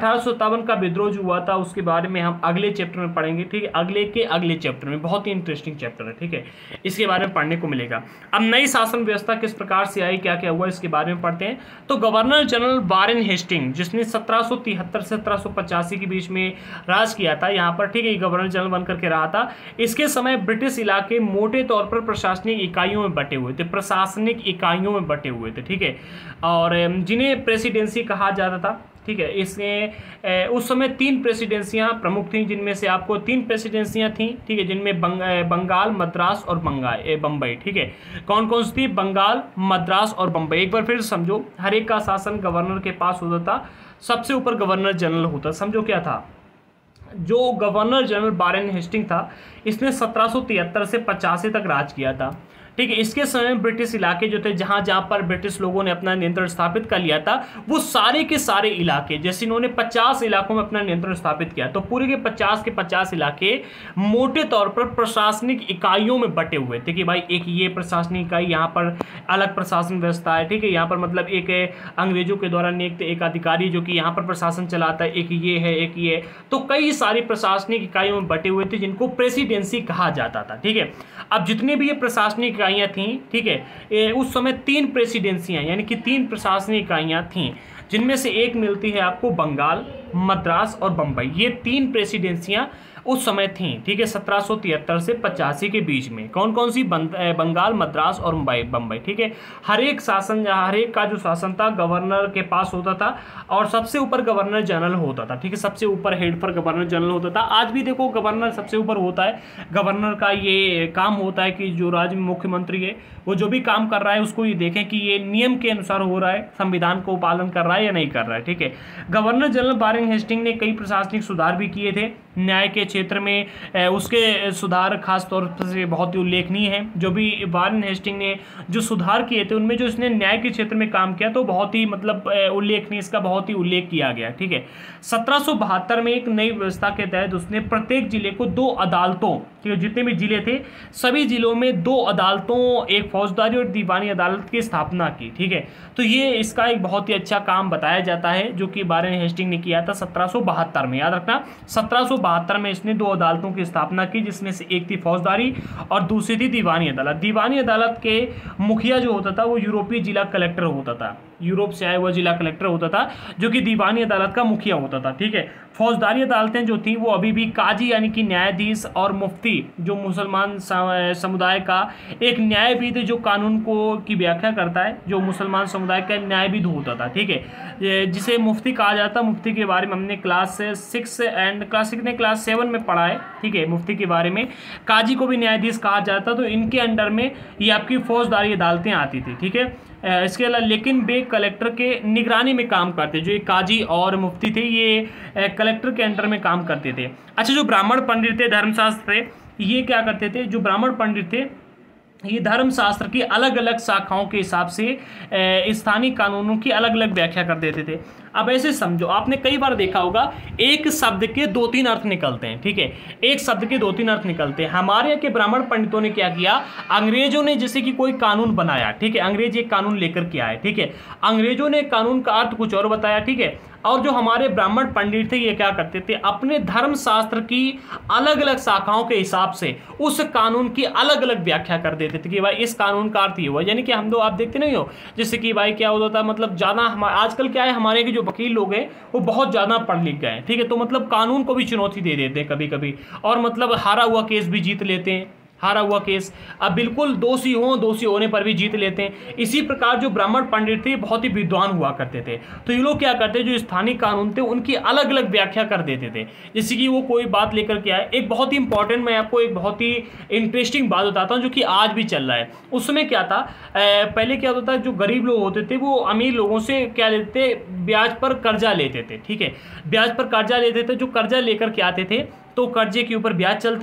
अठारह सौ सत्तावन का विद्रोह जो हुआ था उसके बारे में हम अगले चैप्टर में पढ़ेंगे, ठीक है, अगले के अगले चैप्टर में, बहुत ही इंटरेस्टिंग चैप्टर है, ठीक है, इसके बारे में पढ़ने को मिलेगा। अब नई शासन व्यवस्था किस प्रकार से आई, क्या क्या हुआ, इसके बारे में पढ़ते हैं। तो गवर्नर जनरल वारेन हेस्टिंग जिसने सत्रह सौ तिहत्तर से सत्रह सौ पचासी के बीच में राज किया था यहाँ पर, ठीक है, गवर्नर जनरल बनकर के रहा था। इसके समय ब्रिटिश इलाके मोटे तौर पर प्रशासनिक इकाइयों में बटे हुए थे, प्रशासनिक इकाइयों में बटे हुए थे, ठीक है, और जिन्हें प्रेसिडेंसी कहा जाता था, ठीक है। इसमें उस समय तीन प्रेसिडेंसियां प्रमुख थीं, जिनमें से आपको तीन प्रेसिडेंसियां थीं, ठीक है, जिनमें बंग, बंगाल, मद्रास और बंगाल बम्बई, ठीक है। कौन कौन सी थी? बंगाल, मद्रास और बम्बई। एक बार फिर समझो, हर एक का शासन गवर्नर के पास होता था, सबसे ऊपर गवर्नर जनरल होता। समझो क्या था, जो गवर्नर जनरल वारेन हेस्टिंग था इसने सत्रह सौ तिहत्तर से पचासी तक राज किया था, ठीक है। इसके समय ब्रिटिश इलाके जो थे, जहां जहां पर ब्रिटिश लोगों ने अपना नियंत्रण स्थापित कर लिया था, वो सारे के सारे इलाके, जैसे इन्होंने पचास इलाकों में अपना नियंत्रण स्थापित किया, तो पूरे के पचास के पचास इलाके मोटे तौर पर प्रशासनिक इकाइयों में बटे हुए थे कि भाई एक ये प्रशासनिक इकाई, यहाँ पर अलग प्रशासन व्यवस्था है, ठीक है, यहाँ पर मतलब एक अंग्रेजों के द्वारा नियुक्त एक अधिकारी जो कि यहाँ पर प्रशासन चलाता है, एक ये है, एक ये, तो कई सारी प्रशासनिक इकाइयों में बटे हुए थे जिनको प्रेसिडेंसी कहा जाता था, ठीक है। अब जितने भी ये प्रशासनिक इकाइयां थीं, ठीक है, उस समय तीन प्रेसिडेंसियां यानी कि तीन प्रशासनिक इकाइयां थीं, जिनमें से एक मिलती है आपको बंगाल, मद्रास और बम्बई। ये तीन प्रेसिडेंसियां उस समय थी, ठीक है, सत्रह सौ तिहत्तर से पचासी के बीच में। कौन कौन सी? बंगाल, मद्रास और बम्बई, ठीक है। हर एक शासन, हर एक का जो शासन था गवर्नर के पास होता था और सबसे ऊपर गवर्नर जनरल होता था, ठीक है, सबसे ऊपर हेड पर गवर्नर जनरल होता था। आज भी देखो गवर्नर सबसे ऊपर होता है। गवर्नर का ये काम होता है कि जो राज्य में मुख्यमंत्री है वो जो भी काम कर रहा है उसको ये देखें कि ये नियम के अनुसार हो रहा है, संविधान को पालन कर रहा है या नहीं कर रहा है, ठीक है। गवर्नर जनरल वारेन हेस्टिंग ने कई प्रशासनिक सुधार भी किए थे न्याय के क्षेत्र में। उसके सुधार खास तौर से बहुत ही उल्लेखनीय है। जो भी वारेन हेस्टिंग ने जो सुधार किए थे उनमें जो इसने न्याय के क्षेत्र में काम किया तो बहुत ही मतलब उल्लेखनीय, इसका बहुत ही उल्लेख किया गया, ठीक है। सत्रह सौ बहत्तर में एक नई व्यवस्था के तहत उसने प्रत्येक जिले को दो अदालतों, ठीक है, जितने भी जिले थे सभी जिलों में दो अदालतों, एक फौजदारी और दीवानी अदालत की स्थापना की, ठीक है। तो ये इसका एक बहुत ही अच्छा काम बताया जाता है जो कि वारेन हेस्टिंग ने किया था सत्रह सौ बहत्तर में। याद रखना, सत्रह सौ बहत्तर में इसने दो अदालतों की स्थापना की, जिसमें से एक थी फौजदारी और दूसरी थी दीवानी अदालत। दीवानी अदालत के मुखिया जो होता था वो यूरोपीय जिला कलेक्टर होता था, यूरोप से आया हुआ जिला कलेक्टर होता था जो कि दीवानी अदालत का मुखिया होता था, ठीक है। फौजदारी अदालतें जो थी वो अभी भी काजी यानी कि न्यायाधीश और मुफ्ती जो मुसलमान समुदाय का एक न्यायविद जो कानून को की व्याख्या करता है, जो मुसलमान समुदाय का न्यायविद होता था, ठीक है, जिसे मुफ्ती कहा जाता। मुफ्ती के बारे में हमने class six and class six ने क्लास सेवन में पढ़ा है, ठीक है, मुफ्ती के बारे में। काजी को भी न्यायाधीश कहा जाता, तो इनके अंडर में ये आपकी फौजदारी अदालतें आती थी, ठीक है। इसके अलावा लेकिन वे कलेक्टर के निगरानी में काम करते, जो ये काजी और मुफ्ती थे ये कलेक्टर के अंडर में काम करते थे। अच्छा, जो ब्राह्मण पंडित थे, धर्मशास्त्र थे, ये क्या करते थे? जो ब्राह्मण पंडित थे ये धर्मशास्त्र की अलग अलग शाखाओं के हिसाब से स्थानीय कानूनों की अलग अलग व्याख्या कर देते थे। अब ऐसे समझो, आपने कई बार देखा होगा एक शब्द के दो तीन अर्थ निकलते हैं, ठीक है, एक शब्द के दो तीन अर्थ निकलते हैं। हमारे यहाँ के ब्राह्मण पंडितों ने क्या किया, अंग्रेजों ने जैसे कि कोई कानून बनाया, ठीक है, अंग्रेज एक कानून लेकर के आए, ठीक है, अंग्रेजों ने कानून का अर्थ कुछ और बताया, ठीक है, और जो हमारे ब्राह्मण पंडित थे ये क्या करते थे, अपने धर्मशास्त्र की अलग अलग शाखाओं के हिसाब से उस कानून की अलग अलग व्याख्या कर देते थे कि भाई इस कानून का अर्थ ये हुआ। यानी कि हम दो आप देखते नहीं हो, जैसे कि भाई क्या होता था, मतलब ज़्यादा हमारे आजकल क्या है, हमारे के जो वकील लोग हैं वो बहुत ज़्यादा पढ़ लिख गए हैं, ठीक है, तो मतलब कानून को भी चुनौती दे देते हैं कभी कभी, और मतलब हारा हुआ केस भी जीत लेते हैं, हारा हुआ केस अब बिल्कुल दोषी हो, दोषी होने पर भी जीत लेते हैं। इसी प्रकार जो ब्राह्मण पंडित थे बहुत ही विद्वान हुआ करते थे, तो ये लोग क्या करते, जो स्थानीय कानून थे उनकी अलग अलग व्याख्या कर देते थे। जैसे कि वो कोई बात लेकर के आए, एक बहुत ही इंपॉर्टेंट, मैं आपको एक बहुत ही इंटरेस्टिंग बात बताता हूँ जो कि आज भी चल रहा है। उस समय क्या था, पहले क्या होता था, जो गरीब लोग होते थे वो अमीर लोगों से क्या लेते, ब्याज पर कर्जा लेते थे, ठीक है, ब्याज पर कर्जा लेते थे। जो कर्जा लेकर के आते थे तो कर्जे के ऊपर ब्याज चलता था,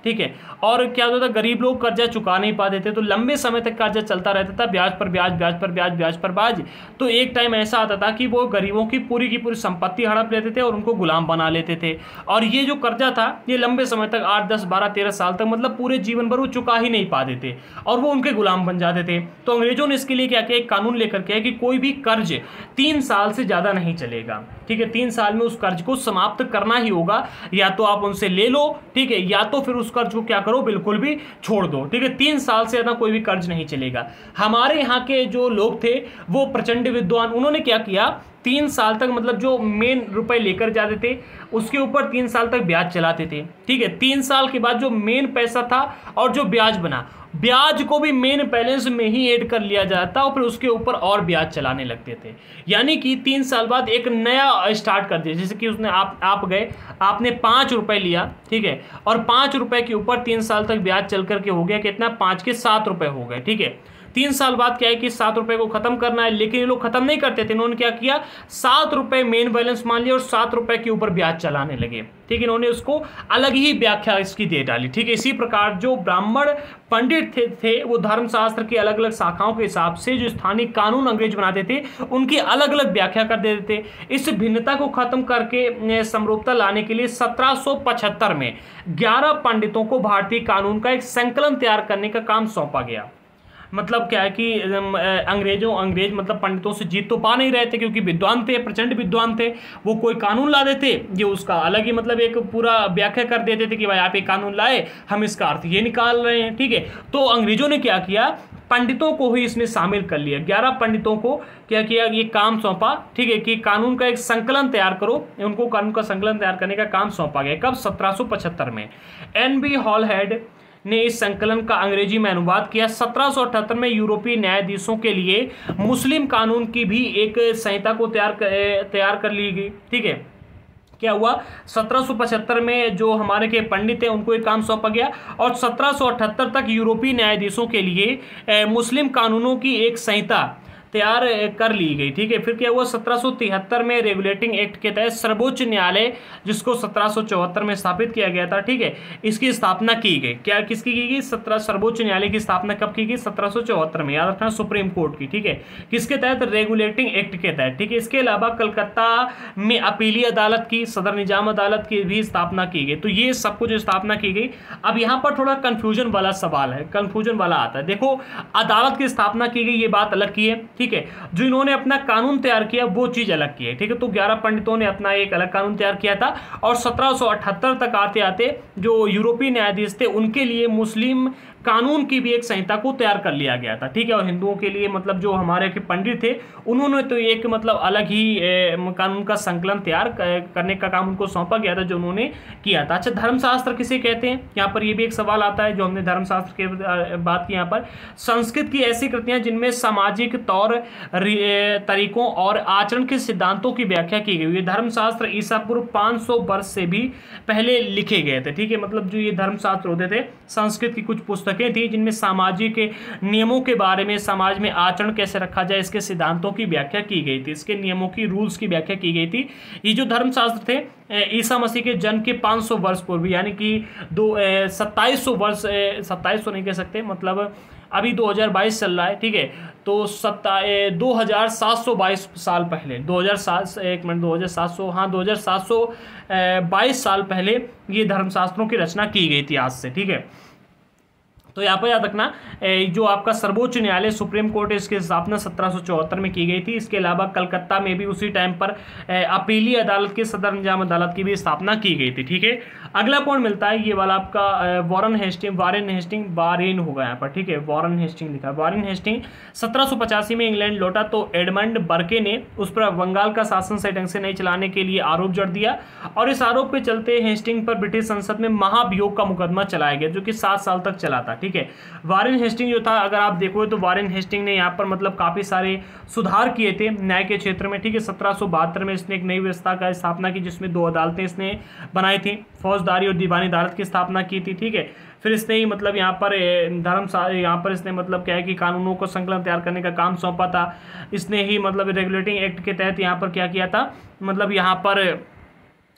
ठीक है। और क्या होता था, गरीब लोग कर्जा चुका नहीं पाते थे, तो लंबे समय तक कर्जा चलता रहता था, ब्याज पर ब्याज, ब्याज पर ब्याज, ब्याज पर ब्याज। तो एक टाइम ऐसा आता था कि वो गरीबों की पूरी की पूरी संपत्ति हड़प लेते थे और उनको गुलाम बना लेते थे। और ये जो कर्जा था ये लंबे समय तक आठ दस बारह तेरह साल तक, मतलब पूरे जीवन भर वो चुका ही नहीं पाते थे और वो उनके गुलाम बन जाते थे। तो अंग्रेजों ने इसके लिए क्या किया, एक कानून लेकर के कि कोई भी कर्ज तीन साल से ज्यादा नहीं चलेगा, ठीक है। तीन साल में उस कर्ज को समाप्त करना ही होगा, या तो आप उनसे ले लो, ठीक है, या तो फिर उस कर्ज को क्या करो, बिल्कुल भी छोड़ दो, ठीक है। तीन साल से ज्यादा कोई भी कर्ज नहीं चलेगा। हमारे यहाँ के जो लोग थे वो प्रचंड विद्वान, उन्होंने क्या किया, तीन साल तक मतलब जो मेन रुपए लेकर जाते थे उसके ऊपर तीन साल तक ब्याज चलाते थे, ठीक है। तीन साल के बाद जो मेन पैसा था और जो ब्याज बना, ब्याज को भी मेन बैलेंस में ही ऐड कर लिया जाता और फिर उसके ऊपर और ब्याज चलाने लगते थे। यानी कि तीन साल बाद एक नया स्टार्ट कर दिया। जैसे कि उसने आप आप गए, आपने पाँच रुपए लिया, ठीक है, और पाँच रुपए के ऊपर तीन साल तक ब्याज चल करके हो गया कितना, पाँच के सात रुपए हो गए, ठीक है। तीन साल बाद क्या है कि सात रुपए को खत्म करना है, लेकिन ये लोग खत्म नहीं करते थे। इन्होंने क्या किया, सात रुपए मेन बैलेंस मान लिया और सात रुपए के ऊपर ब्याज चलाने लगे, ठीक है। इन्होंने उसको अलग ही व्याख्या इसकी दे डाली, ठीक है। इसी प्रकार जो ब्राह्मण पंडित थे, थे वो धर्मशास्त्र की अलग अलग शाखाओं के हिसाब से जो स्थानीय कानून अंग्रेज बनाते थे उनकी अलग अलग व्याख्या कर देते थे। इस भिन्नता को खत्म करके समरूपता लाने के लिए सत्रह सौ पचहत्तर में ग्यारह पंडितों को भारतीय कानून का एक संकलन तैयार करने का काम सौंपा गया। मतलब क्या है कि अंग्रेजों अंग्रेज मतलब पंडितों से जीत तो पा नहीं रहे थे, क्योंकि विद्वान थे, प्रचंड विद्वान थे। वो कोई कानून ला देते, ये उसका अलग ही मतलब एक पूरा व्याख्या कर देते थे कि भाई आप एक कानून लाए, हम इसका अर्थ ये निकाल रहे हैं, ठीक है। तो अंग्रेजों ने क्या किया, पंडितों को ही इसमें शामिल कर लिया। ग्यारह पंडितों को क्या किया, ये काम सौंपा, ठीक है, कि कानून का एक संकलन तैयार करो। उनको कानून का संकलन तैयार करने का काम सौंपा गया। कब, सत्रह सौ पचहत्तर में। एन बी हॉलहेड ने इस संकलन का अंग्रेजी में अनुवाद किया। सत्रह सौ अठहत्तर में यूरोपीय न्यायाधीशों के लिए मुस्लिम कानून की भी एक संहिता को तैयार तैयार कर ली गई, ठीक है। क्या हुआ, सत्रह सौ पचहत्तर में जो हमारे के पंडित हैं उनको एक काम सौंपा गया और सत्रह सौ अठहत्तर तक यूरोपीय न्यायाधीशों के लिए मुस्लिम कानूनों की एक संहिता तैयार कर ली गई, ठीक है। फिर क्या हुआ, सत्रह सौ तिहत्तर में रेगुलेटिंग एक्ट के तहत सर्वोच्च न्यायालय, जिसको सत्रह सौ चौहत्तर में स्थापित किया गया था, ठीक है, इसकी स्थापना की गई। क्या किसकी की गई, सत्रह सर्वोच्च न्यायालय की स्थापना कब की गई, सत्रह सौ चौहत्तर में, याद रखना, सुप्रीम कोर्ट की, ठीक है। किसके तहत, रेगुलेटिंग एक्ट के तहत, ठीक है। इसके अलावा कलकत्ता में अपीली अदालत की, सदर निजाम अदालत की भी स्थापना की गई। तो ये सब कुछ स्थापना की गई। अब यहाँ पर थोड़ा कंफ्यूजन वाला सवाल है, कंफ्यूजन वाला आता है। देखो, अदालत की स्थापना की गई, ये बात अलग की है, ठीक है। जो इन्होंने अपना कानून तैयार किया वो चीज अलग की है, ठीक है। तो ग्यारह पंडितों ने अपना एक अलग कानून तैयार किया था और सत्रह सौ अठहत्तर तक आते आते जो यूरोपीय न्यायाधीश थे उनके लिए मुस्लिम कानून की भी एक संहिता को तैयार कर लिया गया था, ठीक है। और हिंदुओं के लिए मतलब जो हमारे के पंडित थे उन्होंने तो एक मतलब अलग ही ए, कानून का संकलन तैयार करने का काम उनको सौंपा गया था, जो उन्होंने किया था। अच्छा, धर्मशास्त्र किसे कहते हैं, यहाँ पर ये भी एक सवाल आता है जो हमने धर्मशास्त्र के बात की। यहाँ पर संस्कृत की ऐसी कृतियां जिनमें सामाजिक तौर तरीकों और आचरण के सिद्धांतों की व्याख्या की गई है। धर्मशास्त्र ईसा पूर्व पाँच सौ वर्ष से भी पहले लिखे गए थे, ठीक है। मतलब जो ये धर्मशास्त्र होते थे, संस्कृत की कुछ पुस्तकें थी जिनमें सामाजिक नियमों के बारे में, समाज में आचरण कैसे रखा जाए, इसके सिद्धांतों की व्याख्या की गई थी, इसके नियमों की, रूल्स की व्याख्या की गई थी। ये जो धर्मशास्त्र थे ईसा मसीह के जन्म के पाँच सौ वर्ष पूर्व, यानी कि दो सत्ताईस सौ वर्ष, सत्ताईस सौ नहीं कह सकते, मतलब अभी दो हज़ार बाईस चल रहा है, ठीक है। तो सत्ता दो हज़ार सात सौ बाईस साल पहले, दो हज़ार सात एक मिनट दो हज़ार सात सौ हाँ दो हज़ार सात सौ बाईस साल पहले ये धर्मशास्त्रों की रचना की गई थी आज से, ठीक है। तो यहाँ पर याद रखना, जो आपका सर्वोच्च न्यायालय सुप्रीम कोर्ट है, इसकी स्थापना सत्रह सौ चौहत्तर में की गई थी। इसके अलावा कलकत्ता में भी उसी टाइम पर अपीली अदालत की, सदर निजाम अदालत की भी स्थापना की गई थी, ठीक है। अगला पॉइंट मिलता है ये वाला आपका Warren Hasting, Warren Hasting, Warren होगा यहाँ पर, ठीक है, वॉरेन हेस्टिंग लिखा। वॉरेन हेस्टिंग सत्रह सौ पचासी में इंग्लैंड लौटा तो एडमंड बर्के ने उस पर बंगाल का शासन सही ढंग से नहीं चलाने के लिए आरोप जड़ दिया और इस आरोप के चलते हेस्टिंग पर ब्रिटिश संसद में महाभियोग का मुकदमा चलाया गया, जो कि सात साल तक चला था, ठीक है। वारेन हेस्टिंग जो था, अगर आप देखोगे तो वारेन हेस्टिंग ने यहाँ पर मतलब काफी सारे सुधार किए थे न्याय के क्षेत्र में, ठीक है। सत्रह सौ बहत्तर में इसने एक नई व्यवस्था का स्थापना की जिसमें दो अदालतें इसने बनाई थी, फौजदारी और दीवानी अदालत की स्थापना की थी, ठीक है। फिर इसने ही मतलब यहाँ पर धर्म यहाँ पर इसने मतलब क्या है कि कानूनों को संकलन तैयार करने का काम सौंपा था। इसने ही मतलब रेगुलेटिंग एक्ट के तहत यहाँ पर क्या किया था, मतलब यहाँ पर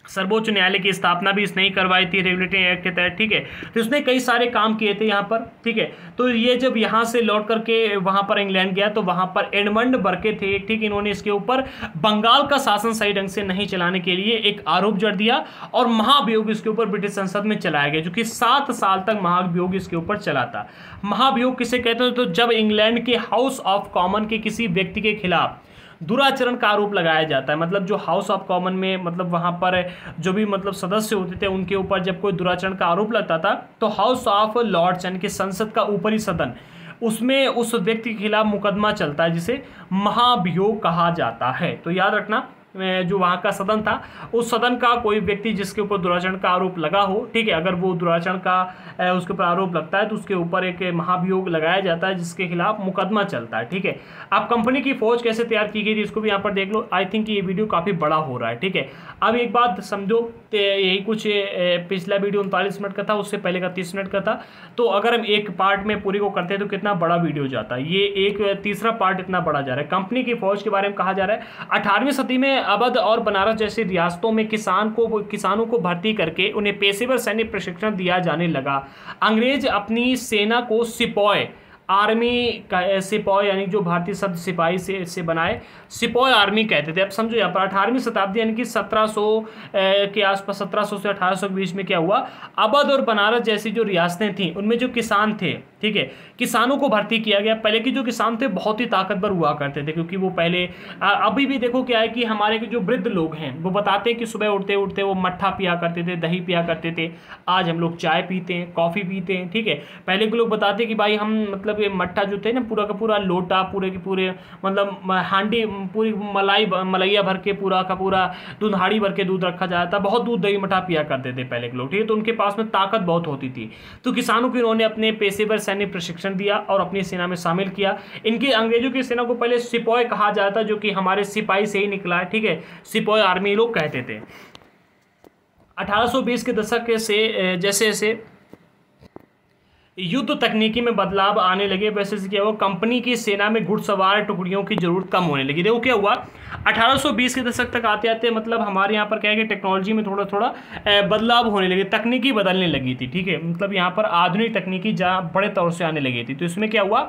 सर्वोच्च न्यायालय की स्थापना भी इसने ही करवाई थी रेगुलेटरी एक्ट के तहत, ठीक है। तो इसने कई सारे काम किए थे यहाँ पर, ठीक है। तो ये जब यहाँ से लौट करके वहाँ पर इंग्लैंड गया तो वहाँ पर एडमंड बर्के थे, ठीक। इन्होंने इसके ऊपर बंगाल का शासन सही ढंग से नहीं चलाने के लिए एक आरोप जड़ दिया और महाभियोग इसके ऊपर ब्रिटिश संसद में चलाया गया, जो कि सात साल तक महाभियोग इसके ऊपर चला था। महाभियोग किसे कहते हैं? तो जब इंग्लैंड के हाउस ऑफ कॉमन के किसी व्यक्ति के खिलाफ दुराचरण का आरोप लगाया जाता है, मतलब जो हाउस ऑफ कॉमन में मतलब वहाँ पर जो भी मतलब सदस्य होते थे उनके ऊपर जब कोई दुराचरण का आरोप लगता था तो हाउस ऑफ लॉर्ड्स यानी कि संसद का ऊपरी सदन, उसमें उस व्यक्ति के खिलाफ मुकदमा चलता है जिसे महाभियोग कहा जाता है। तो याद रखना, जो वहाँ का सदन था उस सदन का कोई व्यक्ति जिसके ऊपर दुराचरण का आरोप लगा हो, ठीक है, अगर वो दुराचरण का उसके ऊपर आरोप लगता है तो उसके ऊपर एक महाभियोग लगाया जाता है जिसके खिलाफ मुकदमा चलता है, ठीक है। अब कंपनी की फौज कैसे तैयार की गई थी इसको भी यहाँ पर देख लो। आई थिंक ये वीडियो काफ़ी बड़ा हो रहा है, ठीक है। अब एक बात समझो, यही कुछ पिछला वीडियो उनतालीस मिनट का था, उससे पहले का तीस मिनट का था। तो अगर हम एक पार्ट में पूरी को करते हैं तो कितना बड़ा वीडियो जाता है, ये एक तीसरा पार्ट इतना बड़ा जा रहा है। कंपनी की फौज के बारे में कहा जा रहा है अठारहवीं सदी में अवध और बनारस जैसी रियासतों में किसान को किसानों को भर्ती करके उन्हें पेशेवर सैन्य प्रशिक्षण दिया जाने लगा। अंग्रेज अपनी सेना को सिपॉय आर्मी का, सिपॉय यानी जो भारतीय शब्द सिपाही से से बनाए सिपॉय आर्मी कहते थे। अब समझो यहाँ पर अठारहवीं शताब्दी यानी कि सत्रह सौ के आसपास, सत्रह सौ से अठारह सौ के बीच में क्या हुआ, अवध और बनारस जैसी जो रियासतें थीं उनमें जो किसान थे, ठीक है, किसानों को भर्ती किया गया। पहले के जो किसान थे बहुत ही ताकतवर हुआ करते थे, क्योंकि वो पहले, अभी भी देखो क्या है कि हमारे जो वृद्ध लोग हैं वो बताते हैं कि सुबह उठते उठते वो मट्ठा पिया करते थे, दही पिया करते थे। आज हम लोग चाय पीते हैं, कॉफ़ी पीते हैं, ठीक है। पहले के लोग बताते हैं कि भाई हम मतलब ये मट्ठा जो थे ना, पूरा का पूरा लोटा, पूरे के पूरे मतलब हांडी, पूरी मलाई मलैया भर के पूरा का पूरा दूधाड़ी भर के दूध रखा जाता था। बहुत दूध दही मट्ठा पिया करते थे पहले के लोग, ठीक है। तो उनके पास में ताकत बहुत होती थी। तो किसानों को इन्होंने अपने पेशेवर सैन्य प्रशिक्षण दिया और अपनी सेना में शामिल किया। इनकी अंग्रेजों की सेना को पहले सिपॉय कहा जाता, जो कि हमारे सिपाही से ही निकला है, ठीक है। सिपॉय आर्मी लोग कहते थे। अठारह सौ बीस के दशक से जैसे जैसे युद्ध तकनीकी में बदलाव आने लगे वैसे से क्या हुआ, कंपनी की सेना में घुड़सवार टुकड़ियों की जरूरत कम होने लगी। देखो क्या हुआ, अठारह सौ बीस के दशक तक आते आते मतलब हमारे यहाँ पर क्या है कि टेक्नोलॉजी में थोड़ा थोड़ा बदलाव होने लगे, तकनीकी बदलने लगी थी, ठीक है। मतलब यहाँ पर आधुनिक तकनीकी जहाँ बड़े तौर से आने लगी थी। तो इसमें क्या हुआ,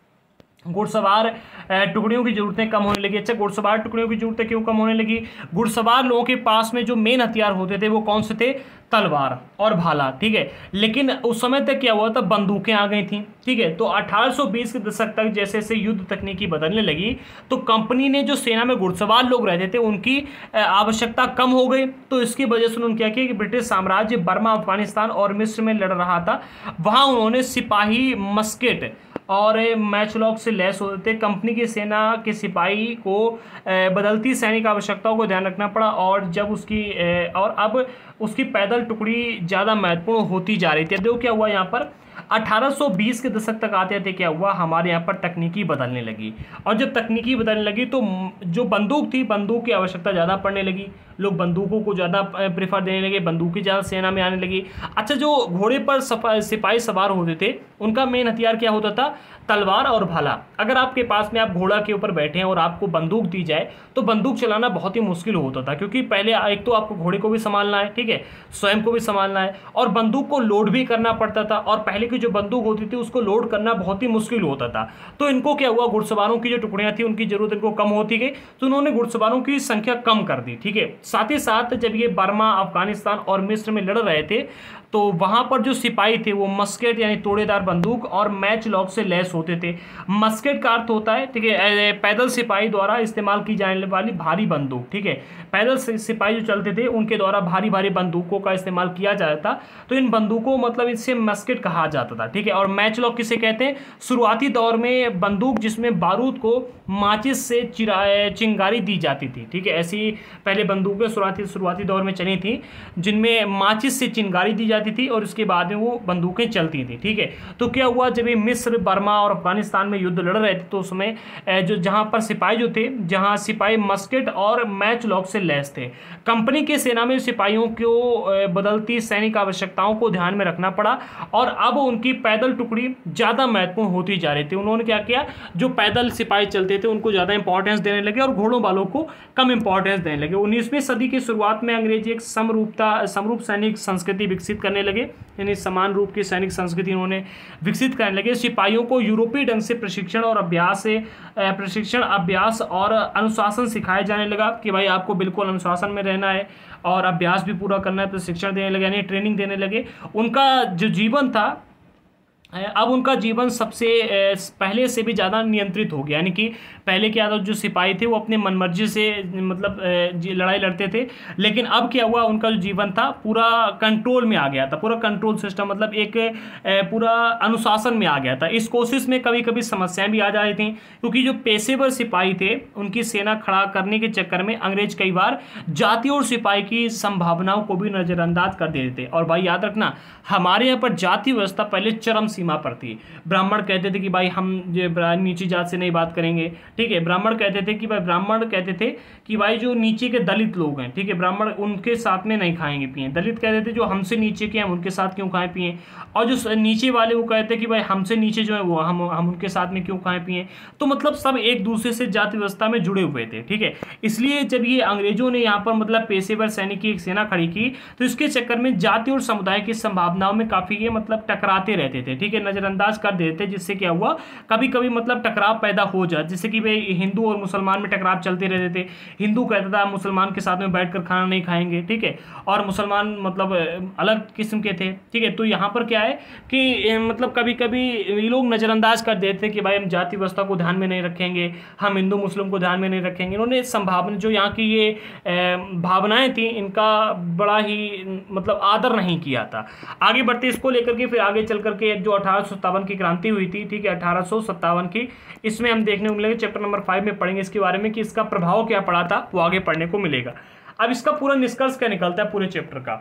घुड़सवार टुकड़ियों की जरूरतें कम होने लगी। अच्छा, घुड़सवार टुकड़ियों की जरूरतें क्यों कम होने लगी? घुड़सवार लोगों के पास में जो मेन हथियार होते थे वो कौन से थे? तलवार और भाला, ठीक है। लेकिन उस समय तक क्या हुआ था, बंदूकें आ गई थी, ठीक है। तो अठारह सौ बीस के दशक तक जैसे जैसे युद्ध तकनीकी बदलने लगी तो कंपनी ने जो सेना में घुड़सवार लोग रहते थे उनकी आवश्यकता कम हो गई। तो इसकी वजह से उन्होंने क्या किया कि ब्रिटिश साम्राज्य बर्मा, अफगानिस्तान और मिस्र में लड़ रहा था, वहाँ उन्होंने सिपाही मस्केट और मैचलॉक से लैस होते थे। कंपनी की सेना के सिपाही को बदलती सैनिक आवश्यकताओं को ध्यान रखना पड़ा और जब उसकी और अब उसकी पैदल टुकड़ी ज़्यादा महत्वपूर्ण होती जा रही थी। देखो क्या हुआ यहाँ पर, अठारह सौ बीस के दशक तक आते आते क्या हुआ, हमारे यहाँ पर तकनीकी बदलने लगी। और जब तकनीकी बदलने लगी तो जो बंदूक थी, बंदूक की आवश्यकता ज़्यादा पड़ने लगी, लोग बंदूकों को ज़्यादा प्रेफर देने लगे, बंदूकें ज़्यादा सेना में आने लगी। अच्छा, जो घोड़े पर सिपाही सवार होते थे उनका मेन हथियार क्या होता था? तलवार और भाला। अगर आपके पास में आप घोड़ा के ऊपर बैठे हैं और आपको बंदूक दी जाए तो बंदूक चलाना बहुत ही मुश्किल होता था, क्योंकि पहले एक तो आपको घोड़े को भी संभालना है, ठीक है, स्वयं को भी संभालना है और बंदूक को लोड भी करना पड़ता था। और पहले की जो बंदूक होती थी उसको लोड करना बहुत ही मुश्किल होता था। तो इनको क्या हुआ, घुड़सवारों की जो टुकड़ियां थी उनकी जरूरत इनको कम होती गई, तो उन्होंने घुड़सवारों की संख्या कम कर दी, ठीक है। साथ ही साथ जब ये बर्मा, अफगानिस्तान और मिस्र में लड़ रहे थे तो वहां पर जो सिपाही थे वो मस्केट यानी तोड़ेदार बंदूक और मैच लॉक से लैस होते थे। मस्केट का अर्थ होता है, ठीक है, पैदल सिपाही द्वारा इस्तेमाल की जाने वाली भारी बंदूक, ठीक है। पैदल सिपाही जो चलते थे उनके द्वारा भारी भारी बंदूकों का इस्तेमाल किया जाता था, तो इन बंदूकों मतलब इससे मस्केट कहा जाता था, ठीक है। और मैच लॉक किसे कहते हैं? शुरुआती दौर में बंदूक जिसमें बारूद को माचिस से चिंगारी दी जाती थी, ठीक है। ऐसी पहले बंदूकें शुरुआती शुरुआती दौर में चली थी जिनमें माचिस से चिंगारी दी जाती जाती थी और उसके बाद में वो बंदूकें चलती थी, ठीक है। तो क्या हुआ, जब ये मिस्र, बर्मा और अफगानिस्तान में युद्ध लड़ रहे थे तो उसमें जो जहाँ पर सिपाही जो थे, जहाँ सिपाही मस्केट और मैच लॉक से लैस थे, कंपनी के सेना में सिपाहियों को बदलती सैनिक आवश्यकताओं को ध्यान में रखना पड़ा और अब उनकी पैदल टुकड़ी ज़्यादा महत्वपूर्ण होती जा रही थी। उन्होंने क्या किया, जो पैदल सिपाही चलते थे उनको ज़्यादा इंपॉर्टेंस देने लगे और घोड़ों वालों को कम इंपॉर्टेंस देने लगे। उन्नीसवीं सदी की शुरुआत में अंग्रेजी एक समरूपता समरूप सैनिक संस्कृति विकसित करने लगे, यानी समान रूप की सैनिक संस्कृति उन्होंने विकसित करने लगे। सिपाहियों को यूरोपीय ढंग से प्रशिक्षण और अभ्यास से प्रशिक्षण अभ्यास और अनुशासन सिखाया जाने लगा कि भाई आपको बिल्कुल अनुशासन में रहना है और अभ्यास भी पूरा करना है। प्रशिक्षण देने लगे यानी ट्रेनिंग देने लगे। उनका जो जीवन था, अब उनका जीवन सबसे पहले से भी ज़्यादा नियंत्रित हो गया, यानी कि पहले क्या था, जो सिपाही थे वो अपने मनमर्जी से मतलब लड़ाई लड़ते थे, लेकिन अब क्या हुआ, उनका जो जीवन था पूरा कंट्रोल में आ गया था, पूरा कंट्रोल सिस्टम मतलब एक पूरा अनुशासन में आ गया था। इस कोशिश में कभी कभी समस्याएं भी आ जा रही थी, क्योंकि जो पेशेवर सिपाही थे उनकी सेना खड़ा करने के चक्कर में अंग्रेज कई बार जाति और सिपाही की संभावनाओं को भी नज़रअंदाज कर देते थे। और भाई याद रखना, हमारे यहाँ पर जाति व्यवस्था पहले चरम सीमा पर थी। ब्राह्मण कहते थे कि भाई हम नीची जात से नहीं बात करेंगे, ठीक है। ब्राह्मण कहते थे कि भाई ब्राह्मण कहते थे कि भाई जो नीचे के दलित लोग हैं, ठीक है, ब्राह्मण उनके साथ में नहीं खाएंगे पिए। दलित कहते थे जो हमसे नीचे के हैं उनके साथ क्यों खाएं पिए, और जो नीचे वाले वो कहते कि भाई हमसे नीचे जो है वो हम हम उनके साथ में क्यों खाएं पिए। तो मतलब सब एक दूसरे से जाति व्यवस्था में जुड़े हुए थे, ठीक है। इसलिए जब ये अंग्रेजों ने यहाँ पर मतलब पेशेवर सैनिक की एक सेना खड़ी की तो इसके चक्कर में जाति और समुदाय की संभावनाओं में काफी ये मतलब टकराते रहते थे, ठीक है, नजरअंदाज कर देते थे। जिससे क्या हुआ, कभी कभी मतलब टकराव पैदा हो जाए, जैसे कि भाई हिंदू और मुसलमान में टकराव चलते रहते थे। हिंदू कहता था मुसलमान के साथ में बैठकर खाना नहीं खाएंगे, ठीक है, और मुसलमान मतलब अलग किस्म के थे, ठीक है। तो यहाँ पर क्या है कि मतलब कभी कभी ये लोग नज़रअंदाज कर देते कि भाई हम जाति व्यवस्था को ध्यान में नहीं रखेंगे, हम हिंदू मुस्लिम को ध्यान में नहीं रखेंगे। इन्होंने संभावना जो यहाँ की ये भावनाएं थी इनका बड़ा ही मतलब आदर नहीं किया था। आगे बढ़ते इसको लेकर के फिर आगे चल करके जो अठारह सौ सत्तावन की क्रांति हुई थी, ठीक है, अठारह सौ सत्तावन की, इसमें हम देखने को मिलेंगे चैप्टर नंबर फाइव में पढ़ेंगे इसके बारे में कि इसका प्रभाव क्या पड़ा था, वो आगे पढ़ने को मिलेगा। अब इसका पूरा निष्कर्ष क्या निकलता है पूरे चैप्टर का,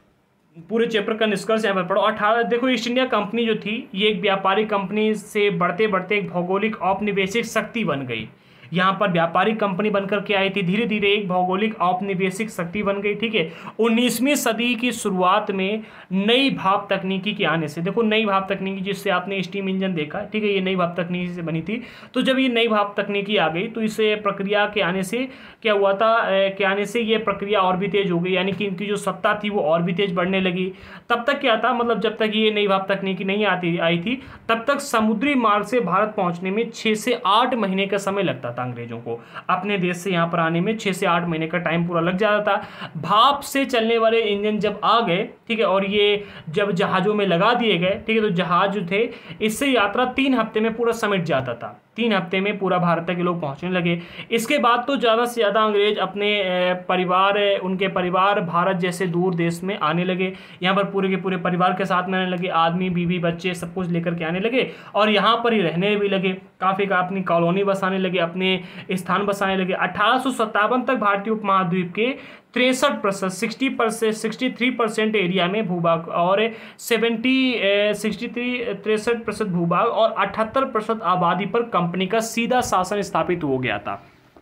पूरे चैप्टर का निष्कर्ष यहाँ पर पढ़ो। अठारह देखो, ईस्ट इंडिया कंपनी जो थी ये एक व्यापारिक कंपनी से बढ़ते बढ़ते एक भौगोलिक औपनिवेशिक शक्ति बन गई। यहाँ पर व्यापारिक कंपनी बनकर के आई थी, धीरे धीरे एक भौगोलिक औपनिवेशिक शक्ति बन गई, ठीक है। उन्नीसवीं सदी की शुरुआत में नई भाप तकनीकी के आने से, देखो नई भाप तकनीकी जिससे आपने स्टीम इंजन देखा, ठीक है, ये नई भाप तकनीकी से बनी थी। तो जब ये नई भाप तकनीकी आ गई तो इस प्रक्रिया के आने से क्या हुआ था, के आने से ये प्रक्रिया और भी तेज हो गई, यानी कि इनकी जो सत्ता थी वो और भी तेज बढ़ने लगी। तब तक क्या था, मतलब जब तक ये नई भाप तकनीकी नहीं आती आई थी तब तक समुद्री मार्ग से भारत पहुंचने में छः से आठ महीने का समय लगता था। अंग्रेजों को अपने देश से यहाँ पर आने में छः से आठ महीने का टाइम पूरा लग जाता था। भाप से चलने वाले इंजन जब आ गए, ठीक है, और ये जब जहाज़ों में लगा दिए गए, ठीक है, तो जहाज जो थे इससे यात्रा तीन हफ्ते में पूरा समेट जाता था। तीन हफ्ते में पूरा भारत तक के लोग पहुंचने लगे। इसके बाद तो ज़्यादा से ज़्यादा अंग्रेज अपने परिवार उनके परिवार भारत जैसे दूर देश में आने लगे। यहाँ पर पूरे के पूरे परिवार के साथ में आने लगे, आदमी बीवी बच्चे सब कुछ लेकर के आने लगे और यहाँ पर ही रहने भी लगे। काफ़ी का अपनी कॉलोनी बसाने लगे, अपने स्थान बसाने लगे। अठारह सौ सत्तावन तक भारतीय उपमहाद्वीप के तिरसठ प्रतिशत sixty percent sixty three percent area में भूभाग और सेवेंटी सिक्सटी थ्री तिरसठ प्रतिशत भूभाग और अठहत्तर प्रतिशत आबादी पर कंपनी का सीधा शासन स्थापित हो गया था।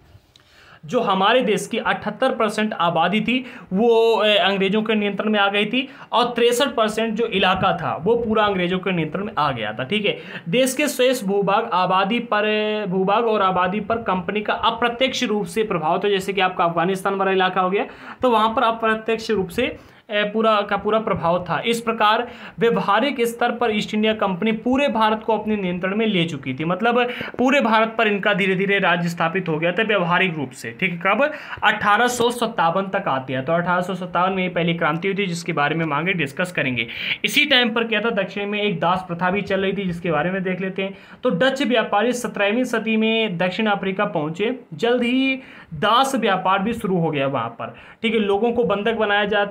जो हमारे देश की अठहत्तर परसेंट आबादी थी वो अंग्रेजों के नियंत्रण में आ गई थी और तिरसठ परसेंट जो इलाका था वो पूरा अंग्रेजों के नियंत्रण में आ गया था, ठीक है। देश के शेष भूभाग आबादी पर भूभाग और आबादी पर कंपनी का अप्रत्यक्ष रूप से प्रभाव था। जैसे कि आपका अफगानिस्तान वाला इलाका हो गया तो वहाँ पर अप्रत्यक्ष रूप से पूरा का पूरा प्रभाव था। इस प्रकार व्यवहारिक स्तर पर ईस्ट इंडिया कंपनी पूरे भारत को अपने नियंत्रण में ले चुकी थी। मतलब पूरे भारत पर इनका धीरे धीरे राज्य स्थापित हो गया था व्यवहारिक रूप से, ठीक है। कब? अठारह सौ सत्तावन तक आती है। तो अठारह सौ सत्तावन में पहली क्रांति हुई थी जिसके बारे में आगे डिस्कस करेंगे। इसी टाइम पर क्या था, दक्षिण में एक दास प्रथा भी चल रही थी जिसके बारे में देख लेते हैं। तो डच व्यापारी सत्रहवीं सदी में दक्षिण अफ्रीका पहुंचे। जल्द ही दास व्यापार भी शुरू हो गया वहां पर, ठीक है। लोगों को बंधक बनाया जाता, जंजीर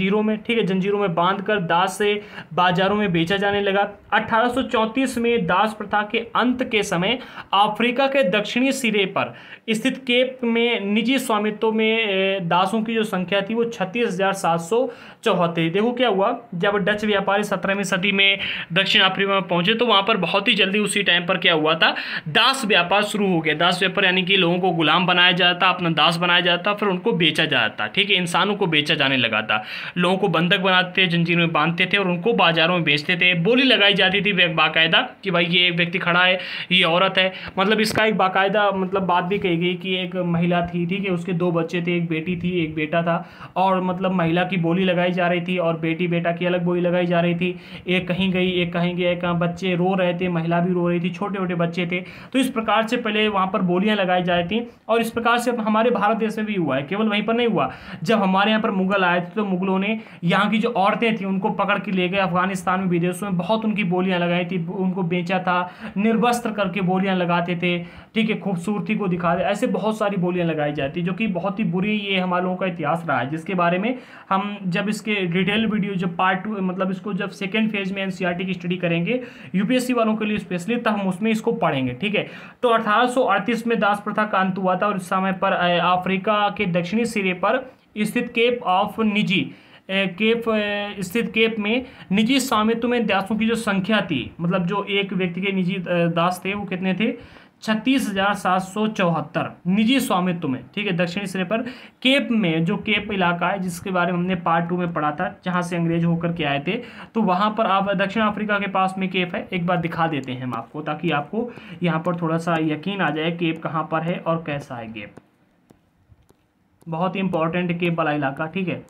जंजीरों में, ठीक है, जंजीरों में बांधकर दास से बाजारों में बेचा जाने लगा। अठारह सौ चौंतीस में दास प्रथा के अंत के समय अफ्रीका के दक्षिणी सिरे पर स्थित केप में निजी स्वामित्व में दासों की जो संख्या थी वो छत्तीस हजार सात सौ चौहत्तर। देखो क्या हुआ, जब डच व्यापारी सत्रहवीं सदी में दक्षिण अफ्रीका में पहुंचे तो वहां पर बहुत ही जल्दी उसी टाइम पर क्या हुआ था, दास व्यापार शुरू हो गया। दास व्यापार यानी कि लोगों को गुलाम बनाया जाता, अपना दास बनाया जाता, फिर उनको बेचा जाता, ठीक है, इंसानों को बेचा जाने लगा था। लोगों को बंधक बनाते थे, जंजीर में बांधते थे और उनको बाजारों में बेचते थे। बोली लगाई जाती थी बाकायदा कि भाई ये एक व्यक्ति खड़ा है, ये औरत है, मतलब इसका एक बाकायदा मतलब बात भी कही गई कि एक महिला थी, ठीक है, उसके दो बच्चे थे, एक बेटी थी एक बेटा था, और मतलब महिला की बोली लगाई जा रही थी और बेटी बेटा की अलग बोली लगाई जा रही थी। एक कहीं गई एक कहीं गया, कहाँ बच्चे रो रहे थे, महिला भी रो रही थी, छोटे छोटे बच्चे थे। तो इस प्रकार से पहले वहाँ पर बोलियाँ लगाई जाती थी और इस प्रकार से हमारे भारत देश में भी हुआ है। केवल वहीं पर नहीं हुआ, जब हमारे यहाँ पर मुगल आए थे तो मुगलों ने यहाँ की जो औरतें थी उनको पकड़ के ले गए अफगानिस्तान में, विदेशों में बहुत उनकी बोलियाँ लगाई थी, उनको बेचा था, निर्वस्त्र करके बोलियाँ लगाते थे, ठीक है, खूबसूरती को दिखा दे, ऐसे बहुत सारी बोलियाँ लगाई जाती जो कि बहुत ही बुरी ये हमारे लोगों का इतिहास रहा है, जिसके बारे में हम जब इसके डिटेल वीडियो जब पार्ट टू मतलब इसको जब सेकेंड फेज में एनसीईआरटी की स्टडी करेंगे यूपीएससी वालों के लिए स्पेशली, तब हम उसमें इसको पढ़ेंगे, ठीक है। तो अठारह सौ अड़तीस में दास प्रथा का अंत हुआ था और इस समय पर अफ्रीका के दक्षिणी सिरे पर स्थित केप ऑफ निजी केप स्थित केप में निजी स्वामित्व में दासों की जो संख्या थी, मतलब जो एक व्यक्ति के निजी दास थे वो कितने थे, छत्तीस हजार सात सौ चौहत्तर निजी स्वामित्व में, ठीक है, दक्षिणी सिरे पर केप में, जो केप इलाका है जिसके बारे में हमने पार्ट टू में पढ़ा था, जहां से अंग्रेज होकर के आए थे, तो वहां पर आप दक्षिण अफ्रीका के पास में केप है। एक बार दिखा देते हैं हम आपको ताकि आपको यहाँ पर थोड़ा सा यकीन आ जाए केप कहाँ पर है और कैसा है केप। बहुत ही इंपॉर्टेंट केप वाला इलाका, ठीक है।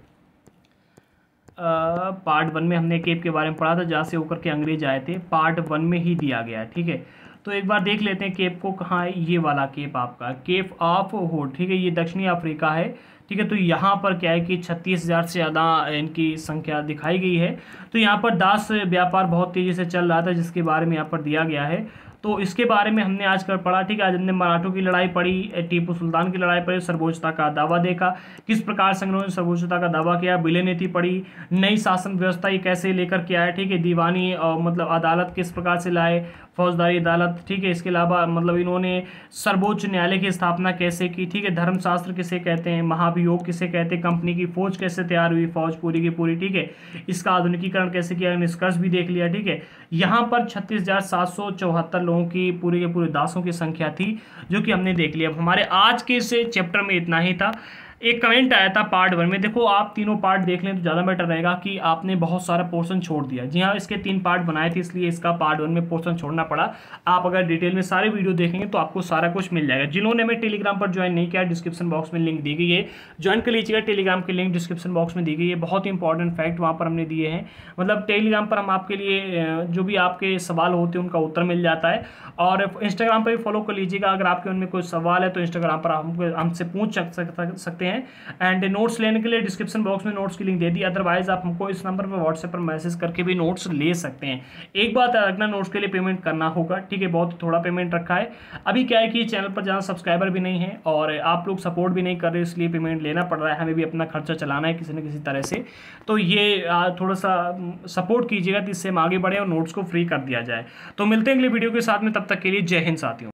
पार्ट वन में हमने केप के बारे में पढ़ा था, जहाँ से होकर के अंग्रेज आए थे, पार्ट वन में ही दिया गया है, ठीक है। तो एक बार देख लेते हैं केप को, कहाँ है ये वाला केप आपका, केप ऑफ होड, ठीक है, ये दक्षिणी अफ्रीका है, ठीक है। तो यहाँ पर क्या है कि छत्तीस हजार से ज़्यादा इनकी संख्या दिखाई गई है। तो यहाँ पर दास व्यापार बहुत तेज़ी से चल रहा था, जिसके बारे में यहाँ पर दिया गया है। तो इसके बारे में हमने आज कर पढ़ा, ठीक है। आज हमने मराठों की लड़ाई पढ़ी, टीपू सुल्तान की लड़ाई पढ़ी, सर्वोच्चता का दावा देखा, किस प्रकार संग्रहों ने सर्वोच्चता का दावा किया, विलय नीति पढ़ी, नई शासन व्यवस्था ये कैसे लेकर के आया, ठीक है, दीवानी और मतलब अदालत किस प्रकार से लाए, फौजदारी अदालत, ठीक है। इसके अलावा मतलब इन्होंने सर्वोच्च न्यायालय की स्थापना कैसे की, ठीक है, धर्मशास्त्र किसे कहते हैं, महाभियोग किसे कहते हैं, कंपनी की फौज कैसे तैयार हुई, फौज पूरी की पूरी, ठीक है, इसका आधुनिकीकरण कैसे किया, निष्कर्ष भी देख लिया, ठीक है। यहाँ पर छत्तीस हजार सात सौ चौहत्तर लोगों की पूरे के पूरे दासों की संख्या थी, जो कि हमने देख लिया। अब हमारे आज के इस चैप्टर में इतना ही था। एक कमेंट आया था पार्ट वन में, देखो आप तीनों पार्ट देख लें तो ज़्यादा बेटर रहेगा कि आपने बहुत सारा पोर्शन छोड़ दिया। जी हाँ, इसके तीन पार्ट बनाए थे, इसलिए इसका पार्ट वन में पोर्शन छोड़ना पड़ा। आप अगर डिटेल में सारे वीडियो देखेंगे तो आपको सारा कुछ मिल जाएगा। जिन्होंने हमें टेलीग्राम पर ज्वाइन नहीं किया, डिस्क्रिप्शन बॉक्स में लिंक दी गई है, ज्वाइन कर लीजिएगा। टेलीग्राम की लिंक डिस्क्रिप्शन बॉक्स में दी गई है। बहुत ही इंपॉर्टेंट फैक्ट वहाँ पर हमने दिए हैं, मतलब टेलीग्राम पर हम आपके लिए जो भी आपके सवाल होते हैं उनका उत्तर मिल जाता है। और इंस्टाग्राम पर भी फॉलो कर लीजिएगा, अगर आपके उनमें कोई सवाल है तो इंस्टाग्राम पर आप हमसे पूछ सकते हैं। एंड नोट्स लेने के लिए डिस्क्रिप्शन बॉक्स में नोट्स की लिंक दे दी, अदरवाइज आप हमको इस नंबर पर व्हाट्सएप पर मैसेज करके भी नोट्स ले सकते हैं। एक बात रखना, नोट्स के लिए पेमेंट करना होगा, ठीक है, बहुत थोड़ा पेमेंट रखा है। अभी क्या है कि चैनल पर ज़्यादा सब्सक्राइबर भी नहीं है और आप लोग सपोर्ट भी नहीं कर रहे, इसलिए पेमेंट लेना पड़ रहा है, हमें भी अपना खर्चा चलाना है किसी न किसी तरह से। तो ये थोड़ा सा सपोर्ट कीजिएगा जिससे हम आगे बढ़े और नोट्स को फ्री कर दिया जाए। तो मिलते हैं अगले वीडियो के साथ में, तब तक के लिए जय हिंद साथियों।